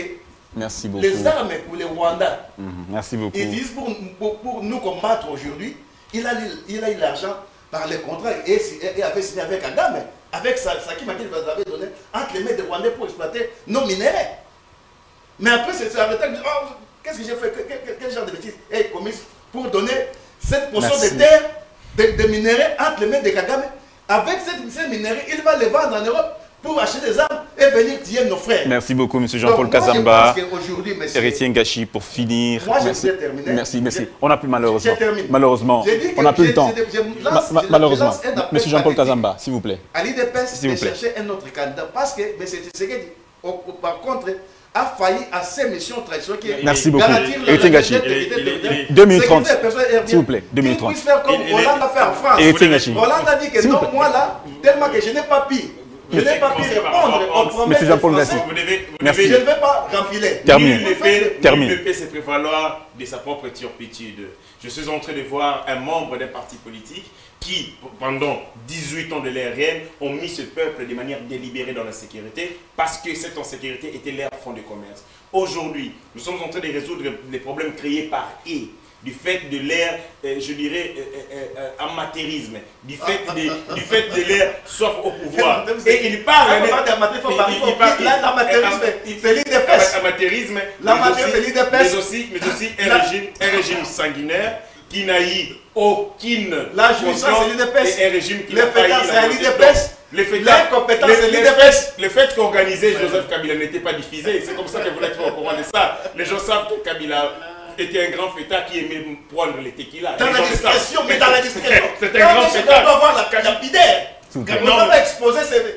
Merci beaucoup. Les armes pour les Rwandais, Mmh, merci beaucoup. ils disent pour, pour, pour nous combattre aujourd'hui, il a, il a eu l'argent par les contrats et, et, et avait signé avec Kagame, avec Saki Makil vous avait donné entre les mains des Rwandais pour exploiter nos minéraux. Mais après, c'est arrêté. Oh, qu'est-ce que j'ai fait? Quel, quel, quel genre de bêtises? Et commis pour donner cette portion de terre, de, de minéraux entre les mains de Kagame. Avec cette, ces minéraux, il va les vendre en Europe pour acheter des armes et venir tuer nos frères. Merci beaucoup, M. Jean-Paul Kazamba. Héritier Ngachi, pour finir. Moi, je merci. vais terminer. Merci, merci. On n'a plus malheureusement. Malheureusement. On n'a plus le temps. Malheureusement. M. Jean-Paul Kazamba, s'il vous plaît. À l'I D P S de chercher un autre candidat. Parce que M. Tshisekedi, par contre, a failli à ses missions traditionnelles qui est merci beaucoup. Héritier Ngachi. deux minutes trente. S'il vous plaît, deux minutes trente. Qu'il puisse faire comme Hollande a fait en France. Héritier Ngachi. Hollande a dit que non, moi là, tellement que je n'ai pas pu. Je n'ai pas pu répondre aux promesses des Français. Merci. Je ne vais pas rempiler. Termine. Nul ne peut, Termine. nul ne peut se prévaloir de sa propre turpitude. Je suis en train de voir un membre d'un parti politique qui, pendant dix-huit ans de leur règne, ont mis ce peuple de manière délibérée dans la sécurité parce que cette insécurité était leur fonds de commerce. Aujourd'hui, nous sommes en train de résoudre les problèmes créés par eux, du fait de leur, euh, je dirais, euh, euh, euh, amateurisme, du fait de, du fait de leur soif au pouvoir. Et il parle... L'amateurisme, c'est l'I D P S. L'amateurisme, L'amateurisme, c'est l'I D P S. mais aussi, mais aussi un, régime, un régime sanguinaire qui n'a eu aucune la jouissance, c'est l'I D P S. Et un régime qui les n'a pas eu fétats, c'est l'I D P S. Les fétats, compétences, c'est l'I D P S. Le fait qu'organiser Joseph Kabila n'était pas diffusé, c'est comme ça que vous n'êtes pas au courant de ça. Les gens savent que Kabila était un grand fêtard qui aimait prendre les tequilas. Dans la discrétion, mais dans la discrétion. C'est un grand fêtard. On doit voir la lapidaire. On ne peut pas exposer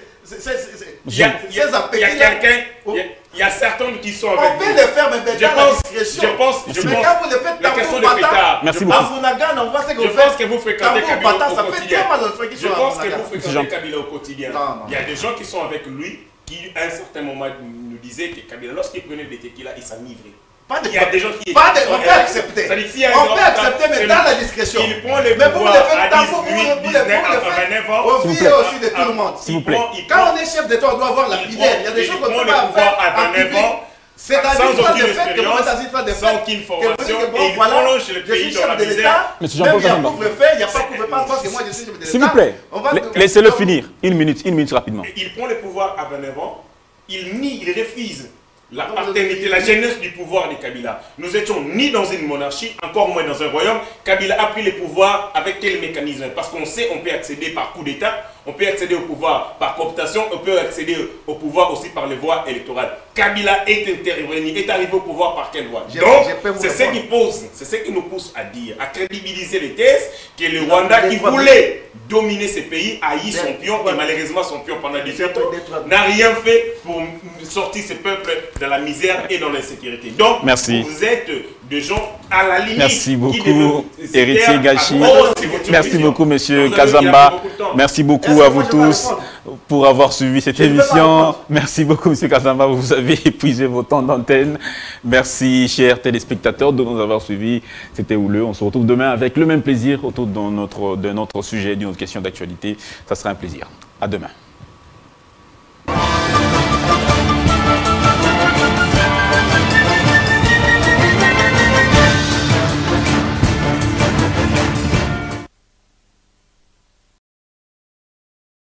ces appétits-là. Il y a certains qui sont avec on peut les faire, mais dans la discrétion. Je pense, je mais pense, quand vous le faites, la question de fêtard. Merci beaucoup. À Funagan, on voit ce que je vous faites. pense que vous fréquentez Kabila au quotidien. Je pense que vous fréquentez Kabila au quotidien. Il y a des gens qui sont avec lui qui, à un certain moment, nous disaient que Kabila, lorsqu'il prenait des tequilas, il s'enivrait. Pas de, il y a des gens qui... Pas de, on peut accepter. On peut accepter, mais dans la discrétion. Il prend les mais vous le pouvoirs faites à vous, vous, dix-huit, vous, dix-neuf, vous, vingt-neuf ans. Au vie aussi de tout le monde. S'il vous plaît. Quand on est chef d'État, on doit avoir la fidèle. Il y a des choses qu'on ne peut pas faire à vingt-neuf ans. C'est-à-dire sans aucune fait que expérience, de sans aucune formation, bon, et il voilà, prolonge le pays dans la misère. Monsieur Jean-Paul Kazamba. Il n'y a pas de faire, il n'y a pas de faire, parce que moi je suis chef de l'État. S'il vous plaît, laissez-le finir. Une minute, une minute rapidement. Il prend le pouvoir à vingt-neuf ans, il nie, il refuse la paternité, la jeunesse du pouvoir de Kabila. Nous étions ni dans une monarchie, encore moins dans un royaume. Kabila a pris le pouvoir avec quel mécanisme? Parce qu'on sait on peut accéder par coup d'État, on peut accéder au pouvoir par cooptation, on peut accéder au pouvoir aussi par les voies électorales. Kabila est intervenu, est arrivé au pouvoir par quelle voie? Donc, c'est ce qui pose, c'est ce qui nous pousse à dire, à crédibiliser les thèses que le Rwanda qui voulait dominer ce pays a eu son pion et malheureusement son pion pendant dix-sept ans n'a rien fait pour sortir ce peuple de la misère et dans l'insécurité. Donc, merci. Vous êtes des gens à la limite. Merci beaucoup, Héritier Ngachi. Si merci beaucoup, Monsieur Kazamba. Merci beaucoup à vous tous pour avoir suivi cette émission. Merci beaucoup, Monsieur Kazamba. Vous avez épuisé vos temps d'antenne. Merci, chers téléspectateurs, de nous avoir suivis. C'était houleux. On se retrouve demain avec le même plaisir autour de notre, de notre sujet, d'une autre question d'actualité. Ça sera un plaisir. À demain.